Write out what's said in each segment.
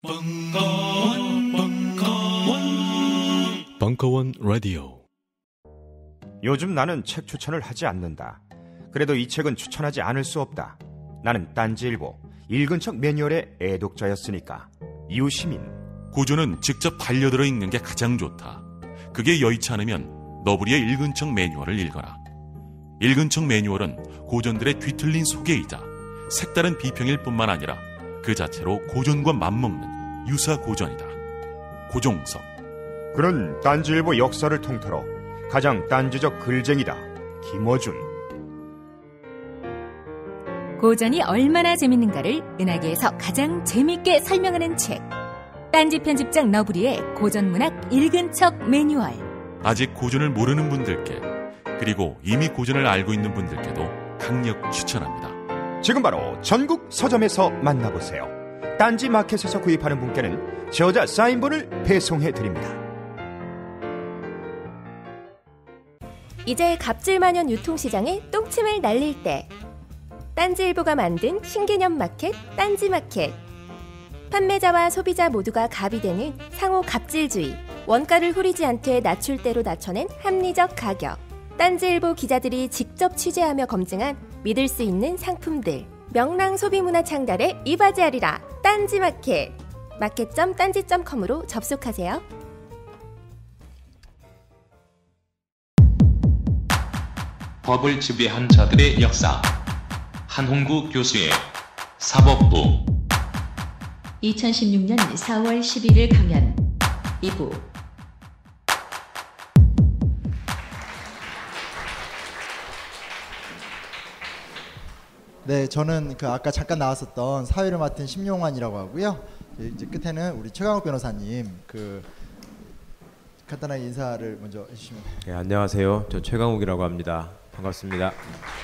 벙커원 라디오. 요즘 나는 책 추천을 하지 않는다. 그래도 이 책은 추천하지 않을 수 없다. 나는 딴지일보 읽은 척 매뉴얼의 애독자였으니까. 이웃시민. 고전은 직접 반려들어 읽는 게 가장 좋다. 그게 여의치 않으면 너부리의 읽은 척 매뉴얼을 읽어라. 읽은 척 매뉴얼은 고전들의 뒤틀린 소개이자 색다른 비평일 뿐만 아니라 그 자체로 고전과 맞먹는 유사 고전이다. 고종석. 그는 딴지일보 역사를 통틀어 가장 딴지적 글쟁이다. 김어준. 고전이 얼마나 재밌는가를 은하계에서 가장 재밌게 설명하는 책. 딴지 편집장 너부리의 고전문학 읽은 척 매뉴얼. 아직 고전을 모르는 분들께, 그리고 이미 고전을 알고 있는 분들께도 강력 추천합니다. 지금 바로 전국 서점에서 만나보세요. 딴지 마켓에서 구입하는 분께는 저자 사인본을 배송해드립니다. 이제 갑질만연 유통시장에 똥침을 날릴 때, 딴지일보가 만든 신개념 마켓 딴지마켓. 판매자와 소비자 모두가 갑이 되는 상호 갑질주의, 원가를 후리지 않되 낮출대로 낮춰낸 합리적 가격. 딴지일보 기자들이 직접 취재하며 검증한 믿을 수 있는 상품들. 명랑 소비문화 창달에 이바지하리라. 딴지마켓. 마켓.딴지.com으로 접속하세요. 법을 지배한 자들의 역사. 한홍구 교수의 사법부. 2016년 4월 11일 강연 2부. 네, 저는 아까 잠깐 나왔었던 사회를 맡은 심용환이라고 하고요. 이제 끝에는 우리 최강욱 변호사님 간단하게 인사를 먼저 해주시면. 네, 안녕하세요. 저 최강욱이라고 합니다. 반갑습니다.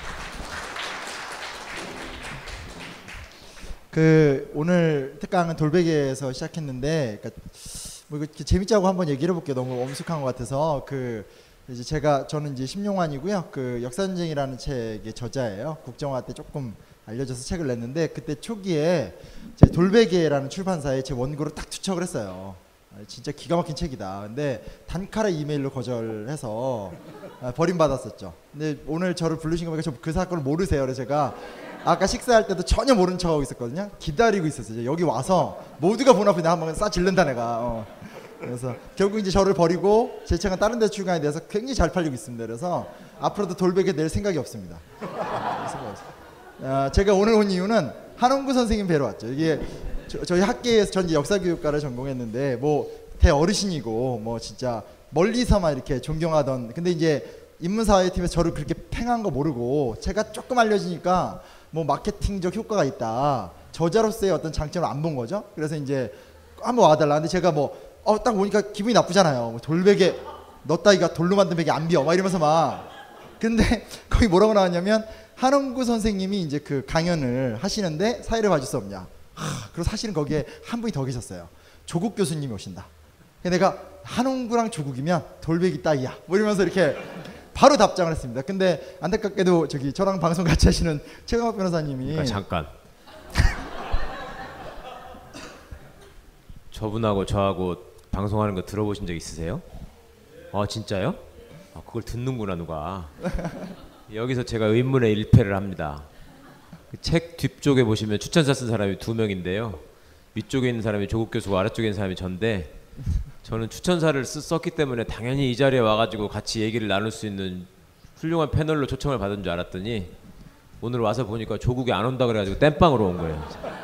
오늘 특강은 돌베개에서 시작했는데, 뭐 이거 재밌자고 한번 얘기를 해볼게요. 너무 엄숙한 것 같아서. 이제 저는 이제 심용환이고요. 역사전쟁이라는 책의 저자예요. 국정화 때 조금 알려져서 책을 냈는데, 그때 초기에 제 돌베개라는 출판사에 제 원고를 딱 투척을 했어요. 진짜 기가 막힌 책이다. 근데 단칼에 이메일로 거절해서 버림받았었죠. 근데 오늘 저를 부르신 거 보니까 그 사건을 모르세요. 그래서 제가 아까 식사할 때도 전혀 모른 척하고 있었거든요. 기다리고 있었어요. 여기 와서 모두가 본 앞에 나 한번 싸질른다 내가. 그래서 결국 이제 저를 버리고 제 책은 다른 데 출간이 돼서 굉장히 잘 팔리고 있습니다. 그래서 앞으로도 돌베개 낼 생각이 없습니다. 제가 오늘 온 이유는 한홍구 선생님 뵈러 왔죠. 이게 저희 학계에서 전 역사교육과를 전공했는데 뭐 대어르신이고 뭐 진짜 멀리서만 이렇게 존경하던, 근데 이제 인문사회팀에서 저를 그렇게 팽한 거 모르고 제가 조금 알려지니까 뭐 마케팅적 효과가 있다, 저자로서의 어떤 장점을 안 본 거죠. 그래서 이제 한번 와달라. 근데 제가 딱 보니까 기분이 나쁘잖아요. 돌베개 너 따위가 돌로 만든 베개 안 비어 막 이러면서 막. 근데 거기 뭐라고 나왔냐면 한홍구 선생님이 이제 그 강연을 하시는데 사회를 봐줄 수 없냐. 그리고 사실은 거기에 한 분이 더 계셨어요. 조국 교수님이 오신다. 내가 한홍구랑 조국이면 돌베개 따위야 뭐 이러면서 이렇게 바로 답장을 했습니다. 근데 안타깝게도 저랑 방송 같이 하시는 최강욱 변호사님이 그러니까 잠깐 저분하고 저하고 방송하는 거 들어보신 적 있으세요? 진짜요? 그걸 듣는구나 누가. 여기서 제가 의문의 일패를 합니다. 책 뒤쪽에 보시면 추천사 쓴 사람이 2명인데요. 위쪽에 있는 사람이 조국 교수고 아래쪽에 있는 사람이 전데, 저는 추천사를 썼기 때문에 당연히 이 자리에 와가지고 같이 얘기를 나눌 수 있는 훌륭한 패널로 초청을 받은 줄 알았더니 오늘 와서 보니까 조국이 안 온다 그래가지고 땜빵으로 온 거예요.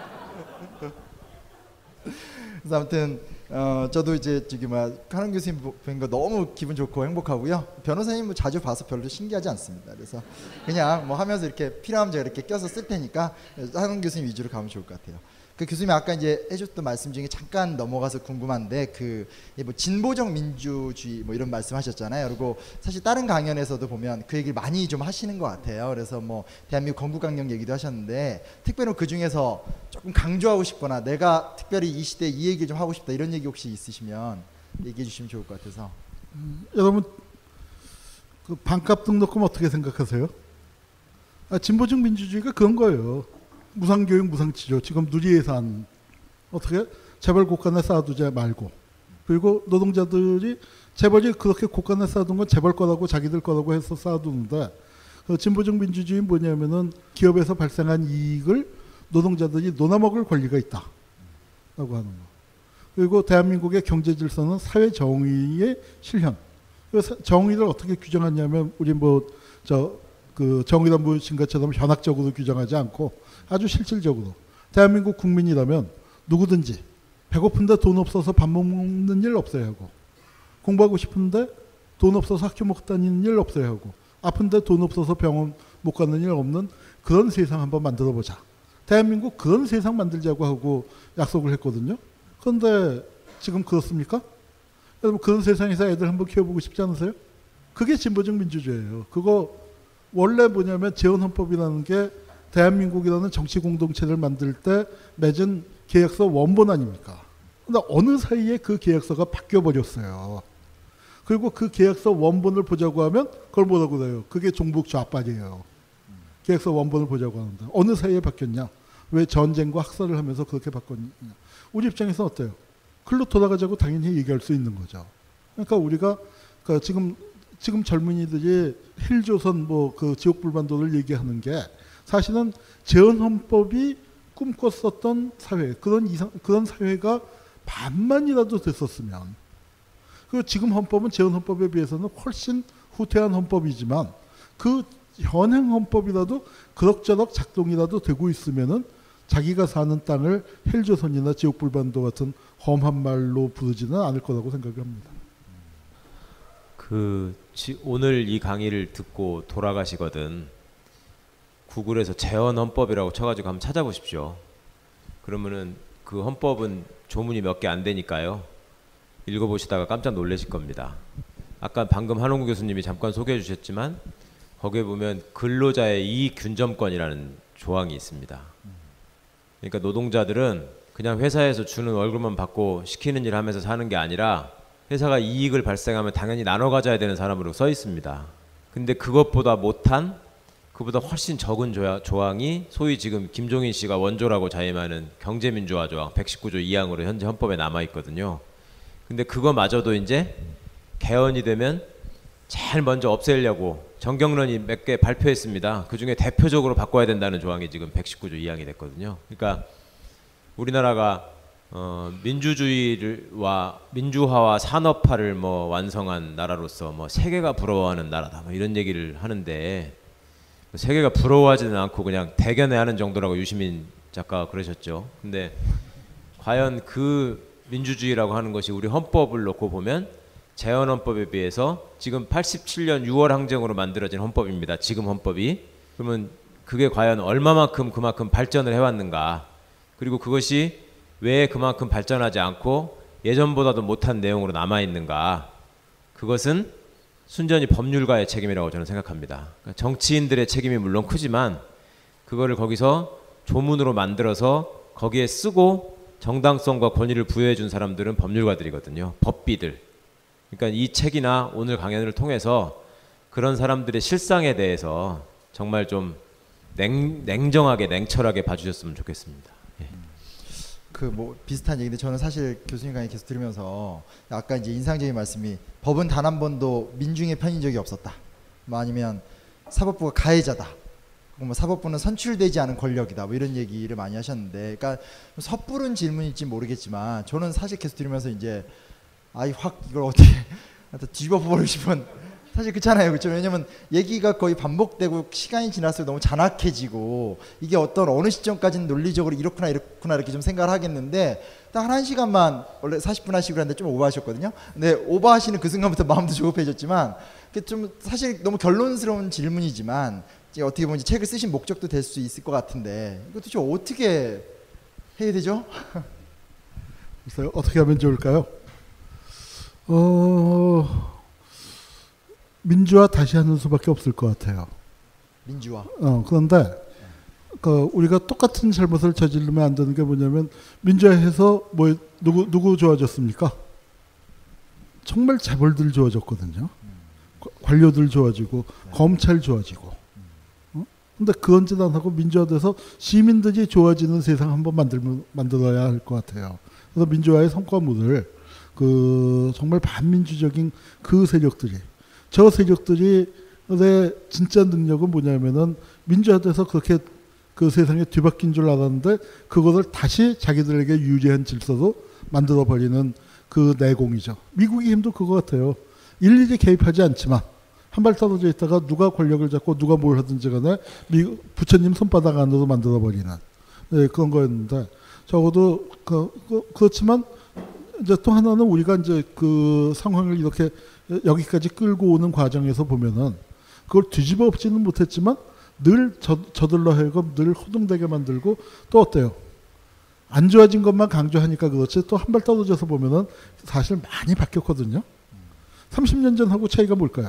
그래서 아무튼 저도 이제 한홍 교수님 뵌 거 너무 기분 좋고 행복하고요. 변호사님 자주 봐서 별로 신기하지 않습니다. 그래서 그냥 뭐 하면서 이렇게 필요하면 제가 이렇게 껴서 쓸 테니까 한홍 교수님 위주로 가면 좋을 것 같아요. 교수님이 아까 이제 해줬던 말씀 중에 잠깐 넘어가서 궁금한데 뭐 진보적 민주주의 뭐 이런 말씀하셨잖아요. 그리고 사실 다른 강연에서도 보면 그 얘기를 많이 좀 하시는 것 같아요. 그래서 뭐 대한민국 건국강령 얘기도 하셨는데, 특별히 그 중에서 조금 강조하고 싶거나 내가 특별히 이 시대에 이 얘기 좀 하고 싶다 이런 얘기 혹시 있으시면 얘기해 주시면 좋을 것 같아서. 여러분 반값 등록금 어떻게 생각하세요? 진보적 민주주의가 그런 거예요. 무상교육, 무상치료. 지금 누리예산 어떻게 재벌 곳간에 쌓아두지 말고, 그리고 노동자들이 재벌이 그렇게 곳간에 쌓아둔 건 재벌 거라고 자기들 거라고 해서 쌓아두는데, 그 진보적 민주주의는 뭐냐면은 기업에서 발생한 이익을 노동자들이 논아먹을 권리가 있다라고 하는 거. 그리고 대한민국의 경제 질서는 사회 정의의 실현. 정의를 어떻게 규정하냐면 우리 그 정의란 무엇인 것처럼 현학적으로 규정하지 않고 아주 실질적으로 대한민국 국민이라면 누구든지 배고픈데 돈 없어서 밥 먹는 일 없어야 하고, 공부하고 싶은데 돈 없어서 학교 못 다니는 일 없어야 하고, 아픈데 돈 없어서 병원 못 가는 일 없는 그런 세상 한번 만들어 보자. 대한민국 그런 세상 만들자고 하고 약속을 했거든요. 그런데 지금 그렇습니까? 여러분, 그런 세상에서 애들 한번 키워보고 싶지 않으세요? 그게 진보적 민주주의예요. 그거 원래 뭐냐면 재헌헌법이라는 게 대한민국이라는 정치 공동체를 만들 때 맺은 계약서 원본 아닙니까? 근데 어느 사이에 그 계약서가 바뀌어 버렸어요. 그리고 그 계약서 원본을 보자고 하면 그걸 뭐라고 그래요? 그게 종북 좌빨이에요. 계약서 원본을 보자고 하는데 어느 사이에 바뀌었냐? 왜 전쟁과 학살을 하면서 그렇게 바꿨냐? 우리 입장에서는 어때요? 글로 돌아가자고 당연히 얘기할 수 있는 거죠. 그러니까 우리가 지금 젊은이들이 힐조선 그 지옥불반도를 얘기하는 게 사실은 재헌헌법이 꿈꿨었던 사회, 그런 사회가 반만이라도 됐었으면, 그 지금 헌법은 재헌헌법에 비해서는 훨씬 후퇴한 헌법이지만 그 현행 헌법이라도 그럭저럭 작동이라도 되고 있으면은 자기가 사는 땅을 헬조선이나 지옥불반도 같은 험한 말로 부르지는 않을 거라고 생각합니다. 오늘 이 강의를 듣고 돌아가시거든 구글에서 재헌헌법이라고 쳐가지고 한번 찾아보십시오. 그러면은 그 헌법은 조문이 몇 개 안 되니까요. 읽어보시다가 깜짝 놀라실 겁니다. 아까 방금 한홍구 교수님이 잠깐 소개해 주셨지만 거기에 보면 근로자의 이익 균점권이라는 조항이 있습니다. 그러니까 노동자들은 그냥 회사에서 주는 월급만 받고 시키는 일 하면서 사는 게 아니라 회사가 이익을 발생하면 당연히 나눠 가져야 되는 사람으로 써 있습니다. 근데 그것보다 못한, 그보다 훨씬 적은 조항이 소위 지금 김종인 씨가 원조라고 자임하는 경제민주화 조항 119조 2항으로 현재 헌법에 남아 있거든요. 근데 그거마저도 이제 개헌이 되면 제일 먼저 없애려고 정경련이 몇 개 발표했습니다. 그중에 대표적으로 바꿔야 된다는 조항이 지금 119조 2항이 됐거든요. 그러니까 우리나라가 민주화와 산업화를 완성한 나라로서 세계가 부러워하는 나라다 이런 얘기를 하는데, 세계가 부러워하지는 않고 그냥 대견해하는 정도라고 유시민 작가가 그러셨죠. 근데 과연 그 민주주의라고 하는 것이 우리 헌법을 놓고 보면 재헌헌법에 비해서 지금 87년 6월 항쟁으로 만들어진 헌법입니다. 지금 헌법이. 그러면 그게 과연 얼마만큼 그만큼 발전을 해왔는가, 그리고 그것이 왜 그만큼 발전하지 않고 예전보다도 못한 내용으로 남아있는가, 그것은 순전히 법률가의 책임이라고 저는 생각합니다. 그러니까 정치인들의 책임이 물론 크지만 그거를 거기서 조문으로 만들어서 거기에 쓰고 정당성과 권위를 부여해 준 사람들은 법률가들이거든요. 법비들. 그러니까 이 책이나 오늘 강연을 통해서 그런 사람들의 실상에 대해서 정말 좀 냉정하게 냉철하게 봐주셨으면 좋겠습니다. 예. 비슷한 얘기인데 저는 사실 교수님 강의 계속 들으면서 아까 이제 인상적인 말씀이 법은 단 한 번도 민중의 편인 적이 없었다. 아니면 사법부가 가해자다. 사법부는 선출되지 않은 권력이다. 이런 얘기를 많이 하셨는데, 그러니까 섣부른 질문일지 모르겠지만 저는 사실 계속 들으면서 이제 확 이걸 어떻게 뒤집어 버리고 싶은, 사실 그렇잖아요. 그렇죠? 왜냐면 얘기가 거의 반복되고 시간이 지날수록 너무 잔악해지고 이게 어느 시점까지는 논리적으로 이렇구나 이렇게 좀 생각을 하겠는데, 딱 한 시간만 원래 40분 하시고 그랬는데 좀 오버하셨거든요. 근데 오버하시는 그 순간부터 마음도 조급해졌지만, 좀 사실 너무 결론스러운 질문이지만 이제 어떻게 보면 책을 쓰신 목적도 될 수 있을 것 같은데, 이것도 좀 어떻게 해야 되죠? 글쎄요, 어떻게 하면 좋을까요? 민주화 다시 하는 수밖에 없을 것 같아요. 민주화. 그런데 우리가 똑같은 잘못을 저지르면 안 되는 게 뭐냐면, 민주화해서 누구 좋아졌습니까? 정말 재벌들 좋아졌거든요. 관료들 좋아지고 검찰 좋아지고 근데 그런 짓 안 하고 민주화돼서 시민들이 좋아지는 세상 한번 만들어야 할 것 같아요. 그래서 민주화의 성과물을 정말 반민주적인 그 세력들이, 저 세력들이 내 진짜 능력은 뭐냐면은 민주화돼서 그렇게 그 세상에 뒤바뀐 줄 알았는데 그것을 다시 자기들에게 유리한 질서로 만들어버리는 그 내공이죠. 미국의 힘도 그거 같아요. 일일이 개입하지 않지만 한 발 떨어져 있다가 누가 권력을 잡고 누가 뭘 하든지 간에 부처님 손바닥 안으로 만들어버리는 그런 거였는데 적어도 그렇지만 이제 또 하나는 우리가 이제 그 상황을 이렇게 여기까지 끌고 오는 과정에서 보면은 그걸 뒤집어 엎지는 못했지만 늘 저들로 하여금 늘 호둥되게 만들고 또 어때요? 안 좋아진 것만 강조하니까 그렇지 또 한 발 떨어져서 보면은 사실 많이 바뀌었거든요. 30년 전하고 차이가 뭘까요?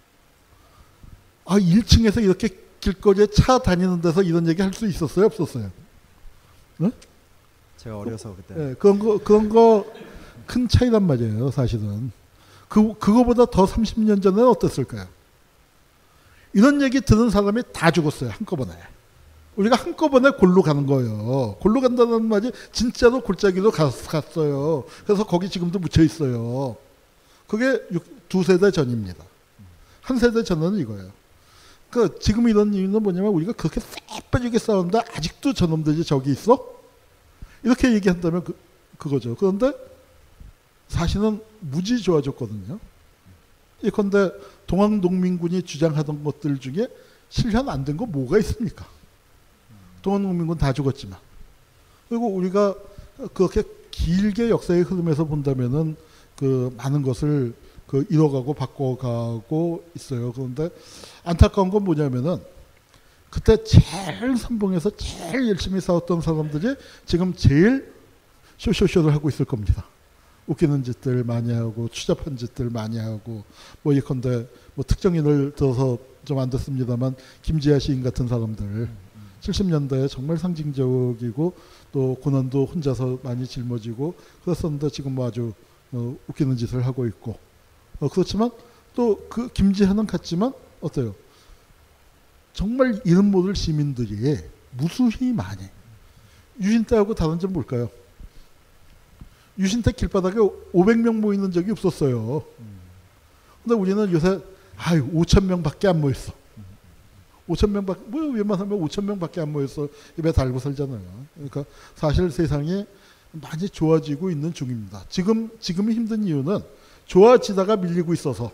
1층에서 이렇게 길거리에 차 다니는 데서 이런 얘기 할 수 있었어요? 없었어요? 네? 제가 어려서 그때. 네, 그런 거 큰 차이란 말이에요, 사실은. 그거보다 더 30년 전에는 어땠을까요? 이런 얘기 들은 사람이 다 죽었어요, 한꺼번에. 우리가 한꺼번에 골로 가는 거예요. 골로 간다는 말이 진짜로 골짜기로 갔어요. 그래서 거기 지금도 묻혀 있어요. 그게 2세대 전입니다. 한 세대 전은 이거예요. 지금 이런 이유는 뭐냐면 우리가 그렇게 쎄빠지게 싸우는데 아직도 저놈들이 저기 있어? 이렇게 얘기한다면 그거죠. 그런데 사실은 무지 좋아졌거든요. 예컨대 동학농민군이 주장하던 것들 중에 실현 안 된 거 뭐가 있습니까? 동학농민군 다 죽었지만. 그리고 우리가 그렇게 길게 역사의 흐름에서 본다면은 많은 것을 잃어가고 바꿔가고 있어요. 그런데 안타까운 건 뭐냐면은 그때 제일 선봉에서 제일 열심히 싸웠던 사람들이 지금 제일 쇼쇼쇼를 하고 있을 겁니다. 웃기는 짓들 많이 하고 추잡한 짓들 많이 하고 예컨대 특정인을 들어서 좀 안 됐습니다만 김지아 시인 같은 사람들 70년대에 정말 상징적이고 또 고난도 혼자서 많이 짊어지고 그랬었는데 지금 아주 웃기는 짓을 하고 있고 그렇지만 또 그 김지아는 같지만 어때요? 정말 이름 모를 시민들이 무수히 많이 유신 때하고 다른 점 뭘까요? 유신 때 길바닥에 500명 모이는 적이 없었어요. 근데 우리는 요새 5,000명밖에 안 모였어. 5,000명밖에 웬만하면 5,000명밖에 안 모였어. 입에 달고 살잖아요. 그러니까 사실 세상이 많이 좋아지고 있는 중입니다. 지금이 힘든 이유는 좋아지다가 밀리고 있어서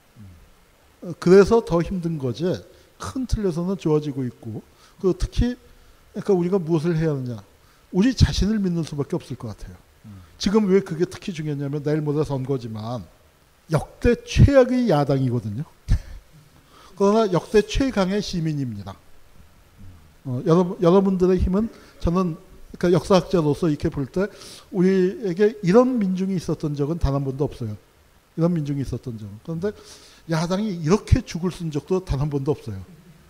그래서 더 힘든 거지. 큰 틀에서는 좋아지고 있고 특히 그러니까 우리가 무엇을 해야 하느냐. 우리 자신을 믿는 수밖에 없을 것 같아요. 지금 왜 그게 특히 중요하냐면 내일 모레 선거지만 역대 최악의 야당이거든요. 그러나 역대 최강의 시민입니다. 여러분들의 힘은 저는 그러니까 역사학자로서 이렇게 볼 때 우리에게 이런 민중이 있었던 적은 단 한 번도 없어요. 이런 민중이 있었던 적은. 그런데 야당이 이렇게 죽을 쓴 적도 단 한 번도 없어요.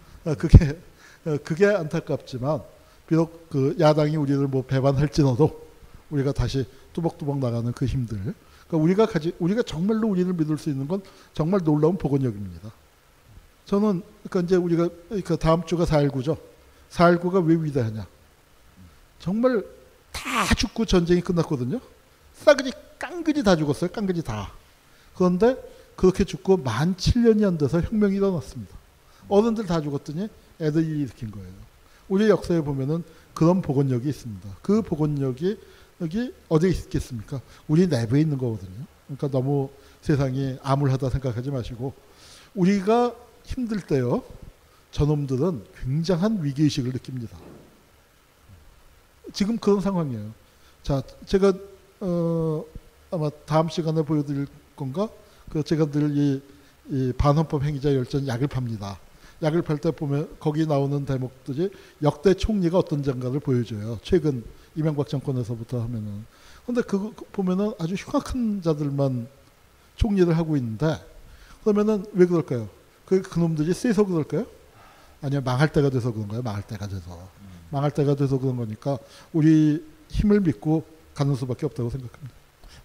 그게 안타깝지만 비록 야당이 우리를 배반할지라도 우리가 다시 뚜벅뚜벅 나가는 그 힘들. 그러니까 우리가 정말로 우리를 믿을 수 있는 건 정말 놀라운 복원력입니다. 저는 그러니까 이제 우리가 다음 주가 4.19죠. 4.19가 왜 위대하냐? 정말 다 죽고 전쟁이 끝났거든요. 싸그리 깡그리 다 죽었어요. 깡그리 다. 그런데 그렇게 죽고 17,000년이 안 돼서 혁명이 일어났습니다. 어른들 다 죽었더니 애들이 일으킨 거예요. 우리 역사에 보면은 그런 복원력이 있습니다. 그 복원력이 여기 어디에 있겠습니까? 우리 내부에 있는 거거든요. 그러니까 너무 세상이 암울하다 생각하지 마시고 우리가 힘들 때요. 저놈들은 굉장한 위기의식을 느낍니다. 지금 그런 상황이에요. 자, 제가 아마 다음 시간에 보여드릴 건가? 제가 늘 이 반헌법 행위자 열전 약을 팝니다. 약을 팔 때 보면 거기 나오는 대목들이 역대 총리가 어떤 장가를 보여줘요. 최근 이명박 정권에서부터 하면은. 근데 그거 보면은 아주 흉악한 자들만 총리를 하고 있는데 그러면은 왜 그럴까요? 그놈들이 세서 그럴까요? 아니요, 망할 때가 돼서 그런가요? 망할 때가 돼서 그런 거니까 우리 힘을 믿고 가는 수밖에 없다고 생각합니다.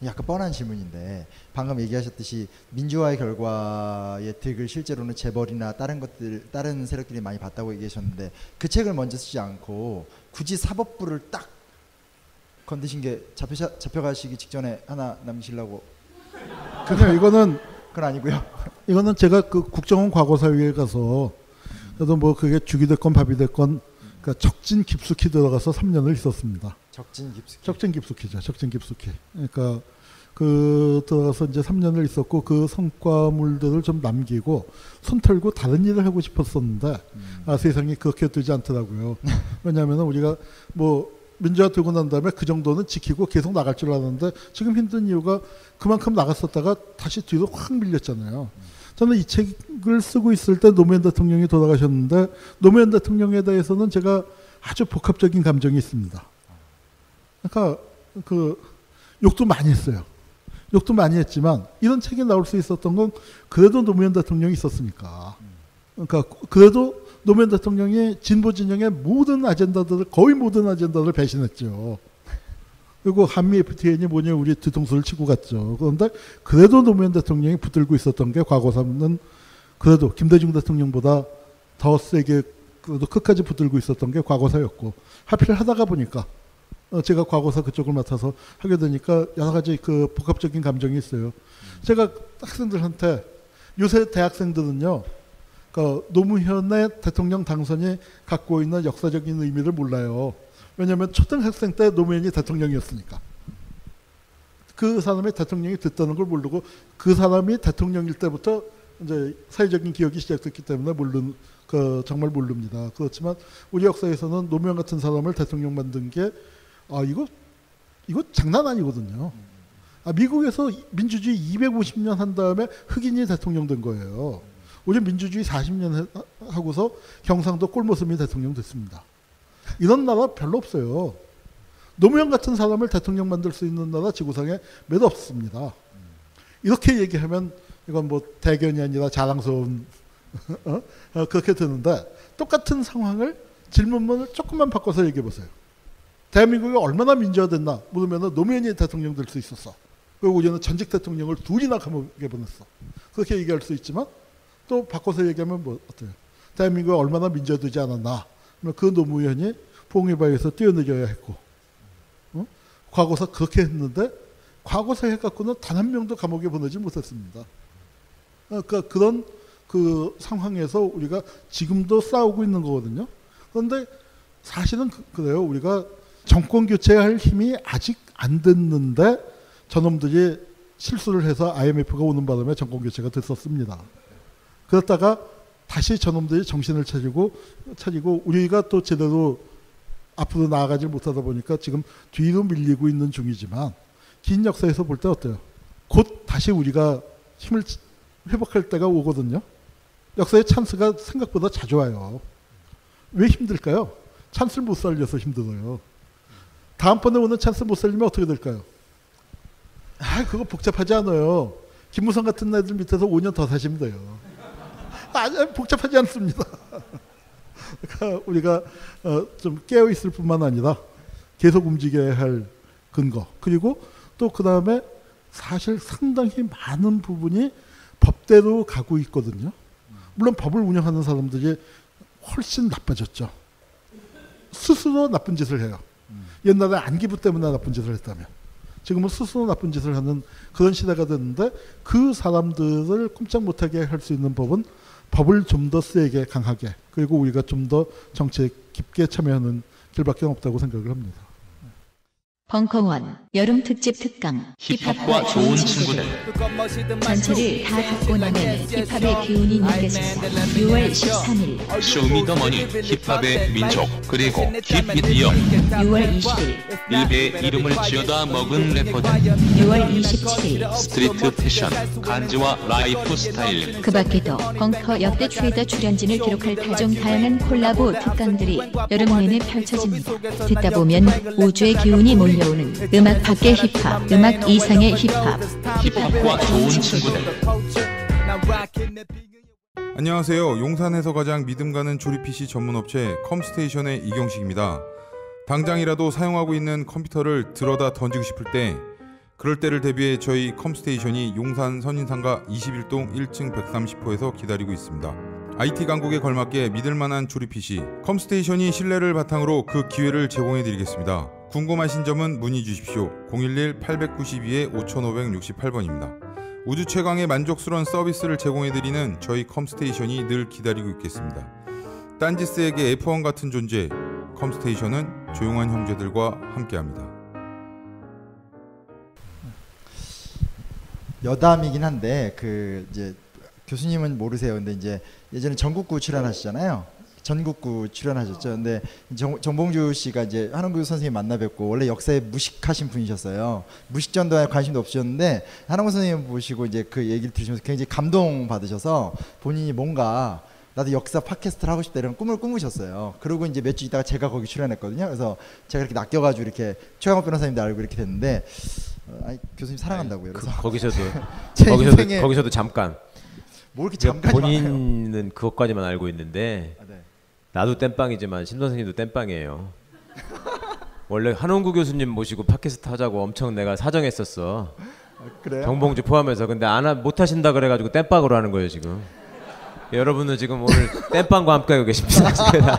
약간 뻔한 질문인데 방금 얘기하셨듯이 민주화의 결과의 득을 실제로는 재벌이나 다른 세력들이 많이 봤다고 얘기하셨는데 그 책을 먼저 쓰지 않고 굳이 사법부를 딱 건드신 게 잡혀가시기 직전에 하나 남기시려고? 이거는 그건 아니고요. 이거는 제가 그 국정원 과거사위에 가서 그래도 뭐 그게 죽이 됐건 밥이 됐건 그러니까 적진 깊숙이 들어가서 3년을 있었습니다. 적진 깊숙이죠. 그러니까 그 들어가서 이제 3년을 있었고 그 성과물들을 좀 남기고 손 털고 다른 일을 하고 싶었었는데 세상이 그렇게 되지 않더라고요. 왜냐하면 우리가 뭐 민주화 되고 난 다음에 그 정도는 지키고 계속 나갈 줄 알았는데 지금 힘든 이유가 그만큼 나갔었다가 다시 뒤로 확 밀렸잖아요. 저는 이 책을 쓰고 있을 때 노무현 대통령이 돌아가셨는데 노무현 대통령에 대해서는 제가 아주 복합적인 감정이 있습니다. 그러니까 그 욕도 많이 했어요. 욕도 많이 했지만 이런 책이 나올 수 있었던 건 그래도 노무현 대통령이 있었으니까. 그러니까 그래도 노무현 대통령이 진보 진영의 거의 모든 아젠다들을 배신했죠. 그리고 한미 FTA니 뭐니 우리 뒤통수를 치고 갔죠. 그런데 그래도 노무현 대통령이 붙들고 있었던 게 과거사는 그래도 김대중 대통령보다 더 세게 그래도 끝까지 붙들고 있었던 게 과거사였고 하필 하다가 보니까 제가 과거사 그쪽을 맡아서 하게 되니까 여러 가지 그 복합적인 감정이 있어요. 제가 학생들한테 요새 대학생들은요. 그러니까 노무현의 대통령 당선이 갖고 있는 역사적인 의미를 몰라요. 왜냐하면 초등학생 때 노무현이 대통령이었으니까. 그 사람이 대통령이 됐다는 걸 모르고 그 사람이 대통령일 때부터 이제 사회적인 기억이 시작됐기 때문에 정말 모릅니다. 그렇지만 우리 역사에서는 노무현 같은 사람을 대통령 만든 게 이거 장난 아니거든요. 미국에서 민주주의 250년 한 다음에 흑인이 대통령 된 거예요. 우리 민주주의 40년 하고서 경상도 꼴모습이 대통령 됐습니다. 이런 나라 별로 없어요. 노무현 같은 사람을 대통령 만들 수 있는 나라 지구상에 몇 없습니다. 이렇게 얘기하면 이건 뭐 대견이 아니라 자랑스러운 그렇게 되는데 똑같은 상황을 질문문을 조금만 바꿔서 얘기해 보세요. 대한민국이 얼마나 민주화됐나 물으면 노무현이 대통령 될 수 있었어. 그리고 우리는 전직 대통령을 둘이나 감옥에 보냈어. 그렇게 얘기할 수 있지만 또 바꿔서 얘기하면 뭐 어때요? 대한민국이 얼마나 민주화되지 않았나. 그 노무현이 봉해바위에서 뛰어내려야 했고 과거사 그렇게 했는데 과거사 해갖고는 단 한 명도 감옥에 보내지 못했습니다. 그러니까 그런 그 상황에서 우리가 지금도 싸우고 있는 거거든요. 그런데 사실은 그래요. 우리가 정권 교체할 힘이 아직 안 됐는데 저놈들이 실수를 해서 IMF가 오는 바람에 정권 교체가 됐었습니다. 그러다가 다시 저놈들이 정신을 차리고 우리가 또 제대로 앞으로 나아가지 못하다 보니까 지금 뒤로 밀리고 있는 중이지만 긴 역사에서 볼 때 어때요? 곧 다시 우리가 힘을 회복할 때가 오거든요. 역사의 찬스가 생각보다 자주 와요. 왜 힘들까요? 찬스를 못 살려서 힘들어요. 다음번에 오는 찬스 못 살리면 어떻게 될까요? 그거 복잡하지 않아요. 김무성 같은 애들 밑에서 5년 더 사시면 돼요. 복잡하지 않습니다. 그러니까 우리가 좀 깨어 있을 뿐만 아니라 계속 움직여야 할 근거. 그리고 또 그 다음에 사실 상당히 많은 부분이 법대로 가고 있거든요. 물론 법을 운영하는 사람들이 훨씬 나빠졌죠. 스스로 나쁜 짓을 해요. 옛날에 안기부 때문에 나쁜 짓을 했다면 지금은 스스로 나쁜 짓을 하는 그런 시대가 됐는데 그 사람들을 꼼짝 못하게 할 수 있는 법은 법을 좀 더 세게 강하게 그리고 우리가 좀 더 정치에 깊게 참여하는 길밖에 없다고 생각을 합니다. 벙커원 여름 특집 특강 힙합과 좋은 친구들 전체를 다 갖고 나면 힙합의 기운이 느껴진다. 6월 13일 쇼미더머니 힙합의 민족 그리고 힙미디어 6월 20일 일베의 이름을 지어다 먹은 래퍼들 6월 27일 스트리트 패션 간지와 라이프 스타일 그 밖에도 벙커 역대 최다 출연진을 기록할 타종 다양한 콜라보 특강들이 여름 내내 펼쳐집니다. 듣다 보면 우주의 기운이 몰려오는 음악 밖의 힙합, 음악 이상의 힙합 힙합과 좋은 친구들. 안녕하세요. 용산에서 가장 믿음 가는 조립 PC 전문 업체 컴스테이션의 이경식입니다. 당장이라도 사용하고 있는 컴퓨터를 들어다 던지고 싶을 때 그럴 때를 대비해 저희 컴스테이션이 용산 선인상가 21동 1층 130호에서 기다리고 있습니다. IT 강국에 걸맞게 믿을만한 조립 PC 컴스테이션이 신뢰를 바탕으로 그 기회를 제공해드리겠습니다. 궁금하신 점은 문의 주십시오. 011-892-5568번입니다. 우주 최강의 만족스러운 서비스를 제공해드리는 저희 컴스테이션이 늘 기다리고 있겠습니다. 딴지스에게 F1 같은 존재, 컴스테이션은 조용한 형제들과 함께합니다. 여담이긴 한데 이제 교수님은 모르세요. 근데 이제 예전에 전국구 출연하시잖아요. 전국구 출연하셨죠. 근데 정봉주 씨가 이제 한홍구 선생님 만나 뵙고 원래 역사에 무식하신 분이셨어요. 무식전도에 관심도 없으셨는데 한홍구 선생님 보시고 이제 그 얘기를 들으시면서 굉장히 감동 받으셔서 본인이 뭔가 나도 역사 팟캐스트를 하고 싶다 이런 꿈을 꾸으셨어요. 그리고 이제 몇 주 있다가 제가 거기 출연했거든요. 그래서 제가 이렇게 낚여가지고 이렇게 최강욱 변호사님도 알고 이렇게 됐는데 아니, 교수님 사랑한다고요. 그래서 거기서도 잠깐. 뭐 이렇게 잠깐 본인은 그것까지만 알고 있는데 나도 땜빵이지만 신 선생님도 땜빵이에요. 원래 한홍구 교수님 모시고 팟캐스트 하자고 엄청 내가 사정했었어. 그래요? 정봉주 포함해서. 근데 못 하신다 그래가지고 땜빵으로 하는 거예요 지금. 여러분은 지금 오늘 땜빵과 함께하고 계십니다.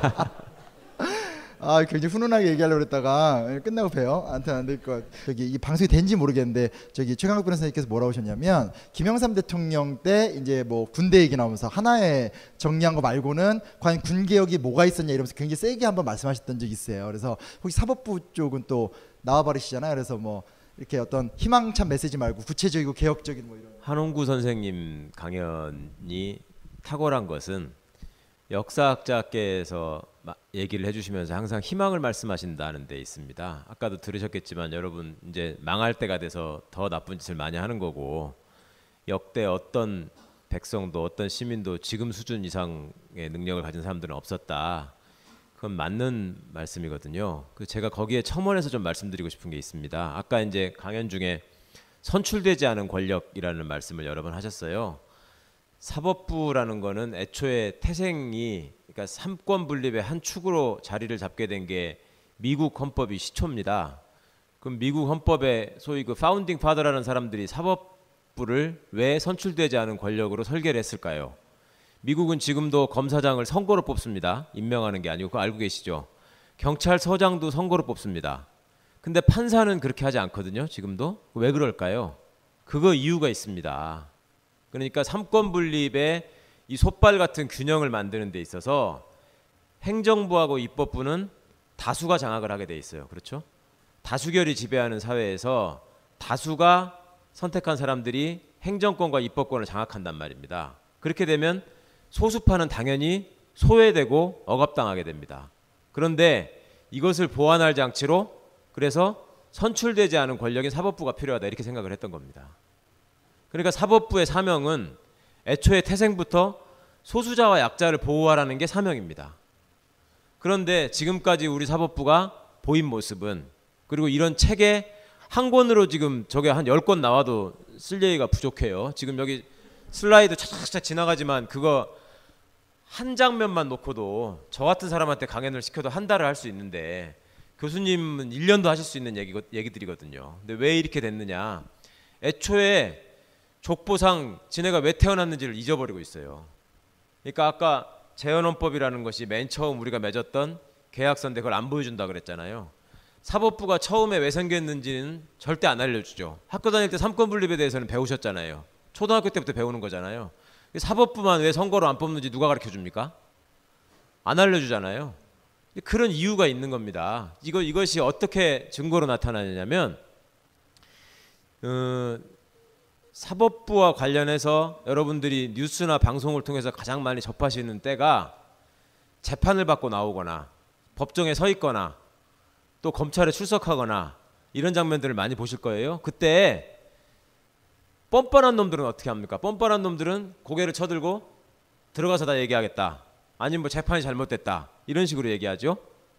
굉장히 훈훈하게 얘기하려고 그랬다가 끝나고 봬요. 아무튼 안 될 것. 저기 이 방송이 된지 모르겠는데 저기 최강욱 변호사님께서 뭐라고 하셨냐면 김영삼 대통령 때 이제 뭐 군대 얘기 나오면서 하나에 정리한 거 말고는 과연 군 개혁이 뭐가 있었냐 이러면서 굉장히 세게 한번 말씀하셨던 적이 있어요. 그래서 혹시 사법부 쪽은 또 나와버리시잖아요. 그래서 뭐 이렇게 어떤 희망찬 메시지 말고 구체적이고 개혁적인 뭐 이런. 한홍구 선생님 강연이 탁월한 것은 역사학자께서 얘기를 해주시면서 항상 희망을 말씀하신다는 데 있습니다. 아까도 들으셨겠지만 여러분 이제 망할 때가 돼서 더 나쁜 짓을 많이 하는 거고 역대 어떤 백성도 어떤 시민도 지금 수준 이상의 능력을 가진 사람들은 없었다. 그건 맞는 말씀이거든요. 제가 거기에 첨언해서 좀 말씀드리고 싶은 게 있습니다. 아까 이제 강연 중에 선출되지 않은 권력이라는 말씀을 여러 번 하셨어요. 사법부라는 거는 애초에 태생이 그러니까 삼권 분립의 한 축으로 자리를 잡게 된 게 미국 헌법이 시초입니다. 그럼 미국 헌법에 소위 그 파운딩 파더라는 사람들이 사법부를 왜 선출되지 않은 권력으로 설계를 했을까요? 미국은 지금도 검사장을 선거로 뽑습니다. 임명하는 게 아니고 그거 알고 계시죠? 경찰서장도 선거로 뽑습니다. 근데 판사는 그렇게 하지 않거든요. 지금도. 왜 그럴까요? 그거 이유가 있습니다. 그러니까 삼권 분립의 이 솥발 같은 균형을 만드는 데 있어서 행정부하고 입법부는 다수가 장악을 하게 돼 있어요. 그렇죠? 다수결이 지배하는 사회에서 다수가 선택한 사람들이 행정권과 입법권을 장악한단 말입니다. 그렇게 되면 소수파는 당연히 소외되고 억압당하게 됩니다. 그런데 이것을 보완할 장치로 그래서 선출되지 않은 권력인 사법부가 필요하다 이렇게 생각을 했던 겁니다. 그러니까 사법부의 사명은 애초에 태생부터 소수자와 약자를 보호하라는 게 사명입니다. 그런데 지금까지 우리 사법부가 보인 모습은 그리고 이런 책에 한 권으로 지금 저게 한 10권 나와도 쓸 얘기가 부족해요. 지금 여기 슬라이드 차차차 지나가지만 그거 한 장면만 놓고도 저 같은 사람한테 강연을 시켜도 한 달을 할 수 있는데 교수님은 1년도 하실 수 있는 얘기들이거든요. 근데 왜 이렇게 됐느냐. 애초에 족보상 지네가 왜 태어났는지를 잊어버리고 있어요. 그러니까 아까 재헌헌법이라는 것이 맨 처음 우리가 맺었던 계약서인데 그걸 안 보여준다 그랬잖아요. 사법부가 처음에 왜 생겼는지는 절대 안 알려주죠. 학교 다닐 때 삼권 분립에 대해서는 배우셨잖아요. 초등학교 때부터 배우는 거잖아요. 사법부만 왜 선거로 안 뽑는지 누가 가르쳐줍니까? 안 알려주잖아요. 그런 이유가 있는 겁니다. 이것이 어떻게 증거로 나타나냐면 사법부와 관련해서 여러분들이 뉴스나 방송을 통해서 가장 많이 접하시는 때가 재판을 받고 나오거나 법정에 서 있거나 또 검찰에 출석하거나 이런 장면들을 많이 보실 거예요. 그때 뻔뻔한 놈들은 어떻게 합니까? 뻔뻔한 놈들은 고개를 쳐들고 들어가서 다 얘기하겠다. 아니면 뭐 재판이 잘못됐다. 이런 식으로 얘기하죠.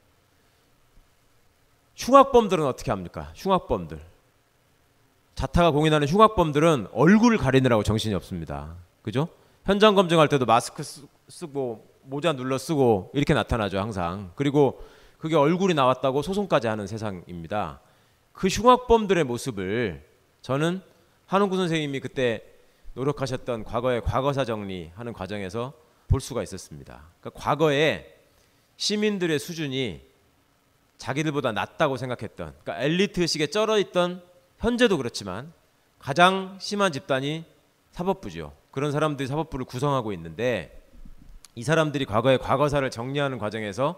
흉악범들은 어떻게 합니까? 흉악범들. 자타가 공인하는 흉악범들은 얼굴을 가리느라고 정신이 없습니다. 그죠? 현장 검증할 때도 마스크 쓰고 모자 눌러 쓰고 이렇게 나타나죠. 항상. 그리고 그게 얼굴이 나왔다고 소송까지 하는 세상입니다. 그 흉악범들의 모습을 저는 한웅구 선생님이 그때 노력하셨던 과거의 과거사 정리하는 과정에서 볼 수가 있었습니다. 그러니까 과거에 시민들의 수준이 자기들보다 낮다고 생각했던, 그러니까 엘리트식에 쩔어있던, 현재도 그렇지만 가장 심한 집단이 사법부죠. 그런 사람들이 사법부를 구성하고 있는데, 이 사람들이 과거의 과거사를 정리하는 과정에서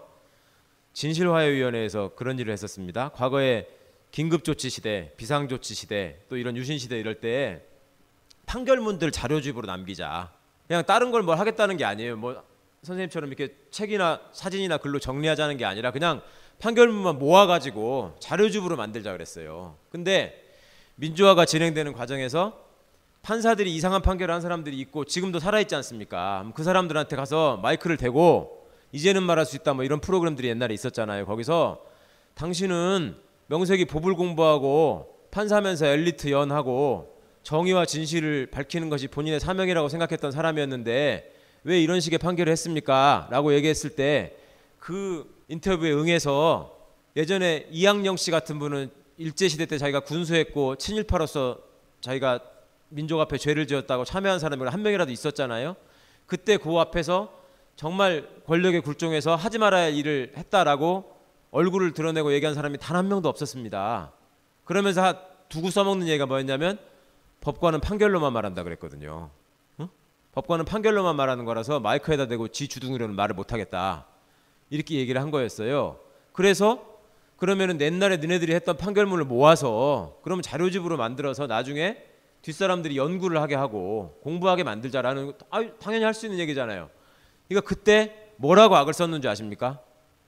진실화해위원회에서 그런 일을 했었습니다. 과거에 긴급조치 시대, 비상조치 시대, 또 이런 유신 시대 이럴 때 판결문들 자료집으로 남기자. 그냥 다른 걸 뭘 하겠다는 게 아니에요. 뭐 선생님처럼 이렇게 책이나 사진이나 글로 정리하자는 게 아니라 그냥 판결문만 모아가지고 자료집으로 만들자 그랬어요. 근데 민주화가 진행되는 과정에서 판사들이 이상한 판결을 한 사람들이 있고 지금도 살아있지 않습니까? 그 사람들한테 가서 마이크를 대고 이제는 말할 수 있다 뭐 이런 프로그램들이 옛날에 있었잖아요. 거기서 당신은 명색이 법을 공부하고 판사면서 엘리트 연하고 정의와 진실을 밝히는 것이 본인의 사명이라고 생각했던 사람이었는데 왜 이런 식의 판결을 했습니까? 라고 얘기했을 때 그 인터뷰에 응해서 예전에 이학영 씨 같은 분은 일제시대 때 자기가 군수했고 친일파로서 자기가 민족 앞에 죄를 지었다고 참여한 사람이 한 명이라도 있었잖아요. 그때 그 앞에서 정말 권력의 굴종에서 하지 말아야 할 일을 했다라고 얼굴을 드러내고 얘기한 사람이 단 한 명도 없었습니다. 그러면서 두고 써먹는 얘기가 뭐였냐면 법관은 판결로만 말한다 그랬거든요. 응? 법관은 판결로만 말하는 거라서 마이크에다 대고 지 주둥이로는 말을 못하겠다. 이렇게 얘기를 한 거였어요. 그래서 그러면은 옛날에 너네들이 했던 판결문을 모아서 그러면 자료집으로 만들어서 나중에 뒷사람들이 연구를 하게 하고 공부하게 만들자라는 당연히 할 수 있는 얘기잖아요. 그러니까 그때 뭐라고 악을 썼는지 아십니까?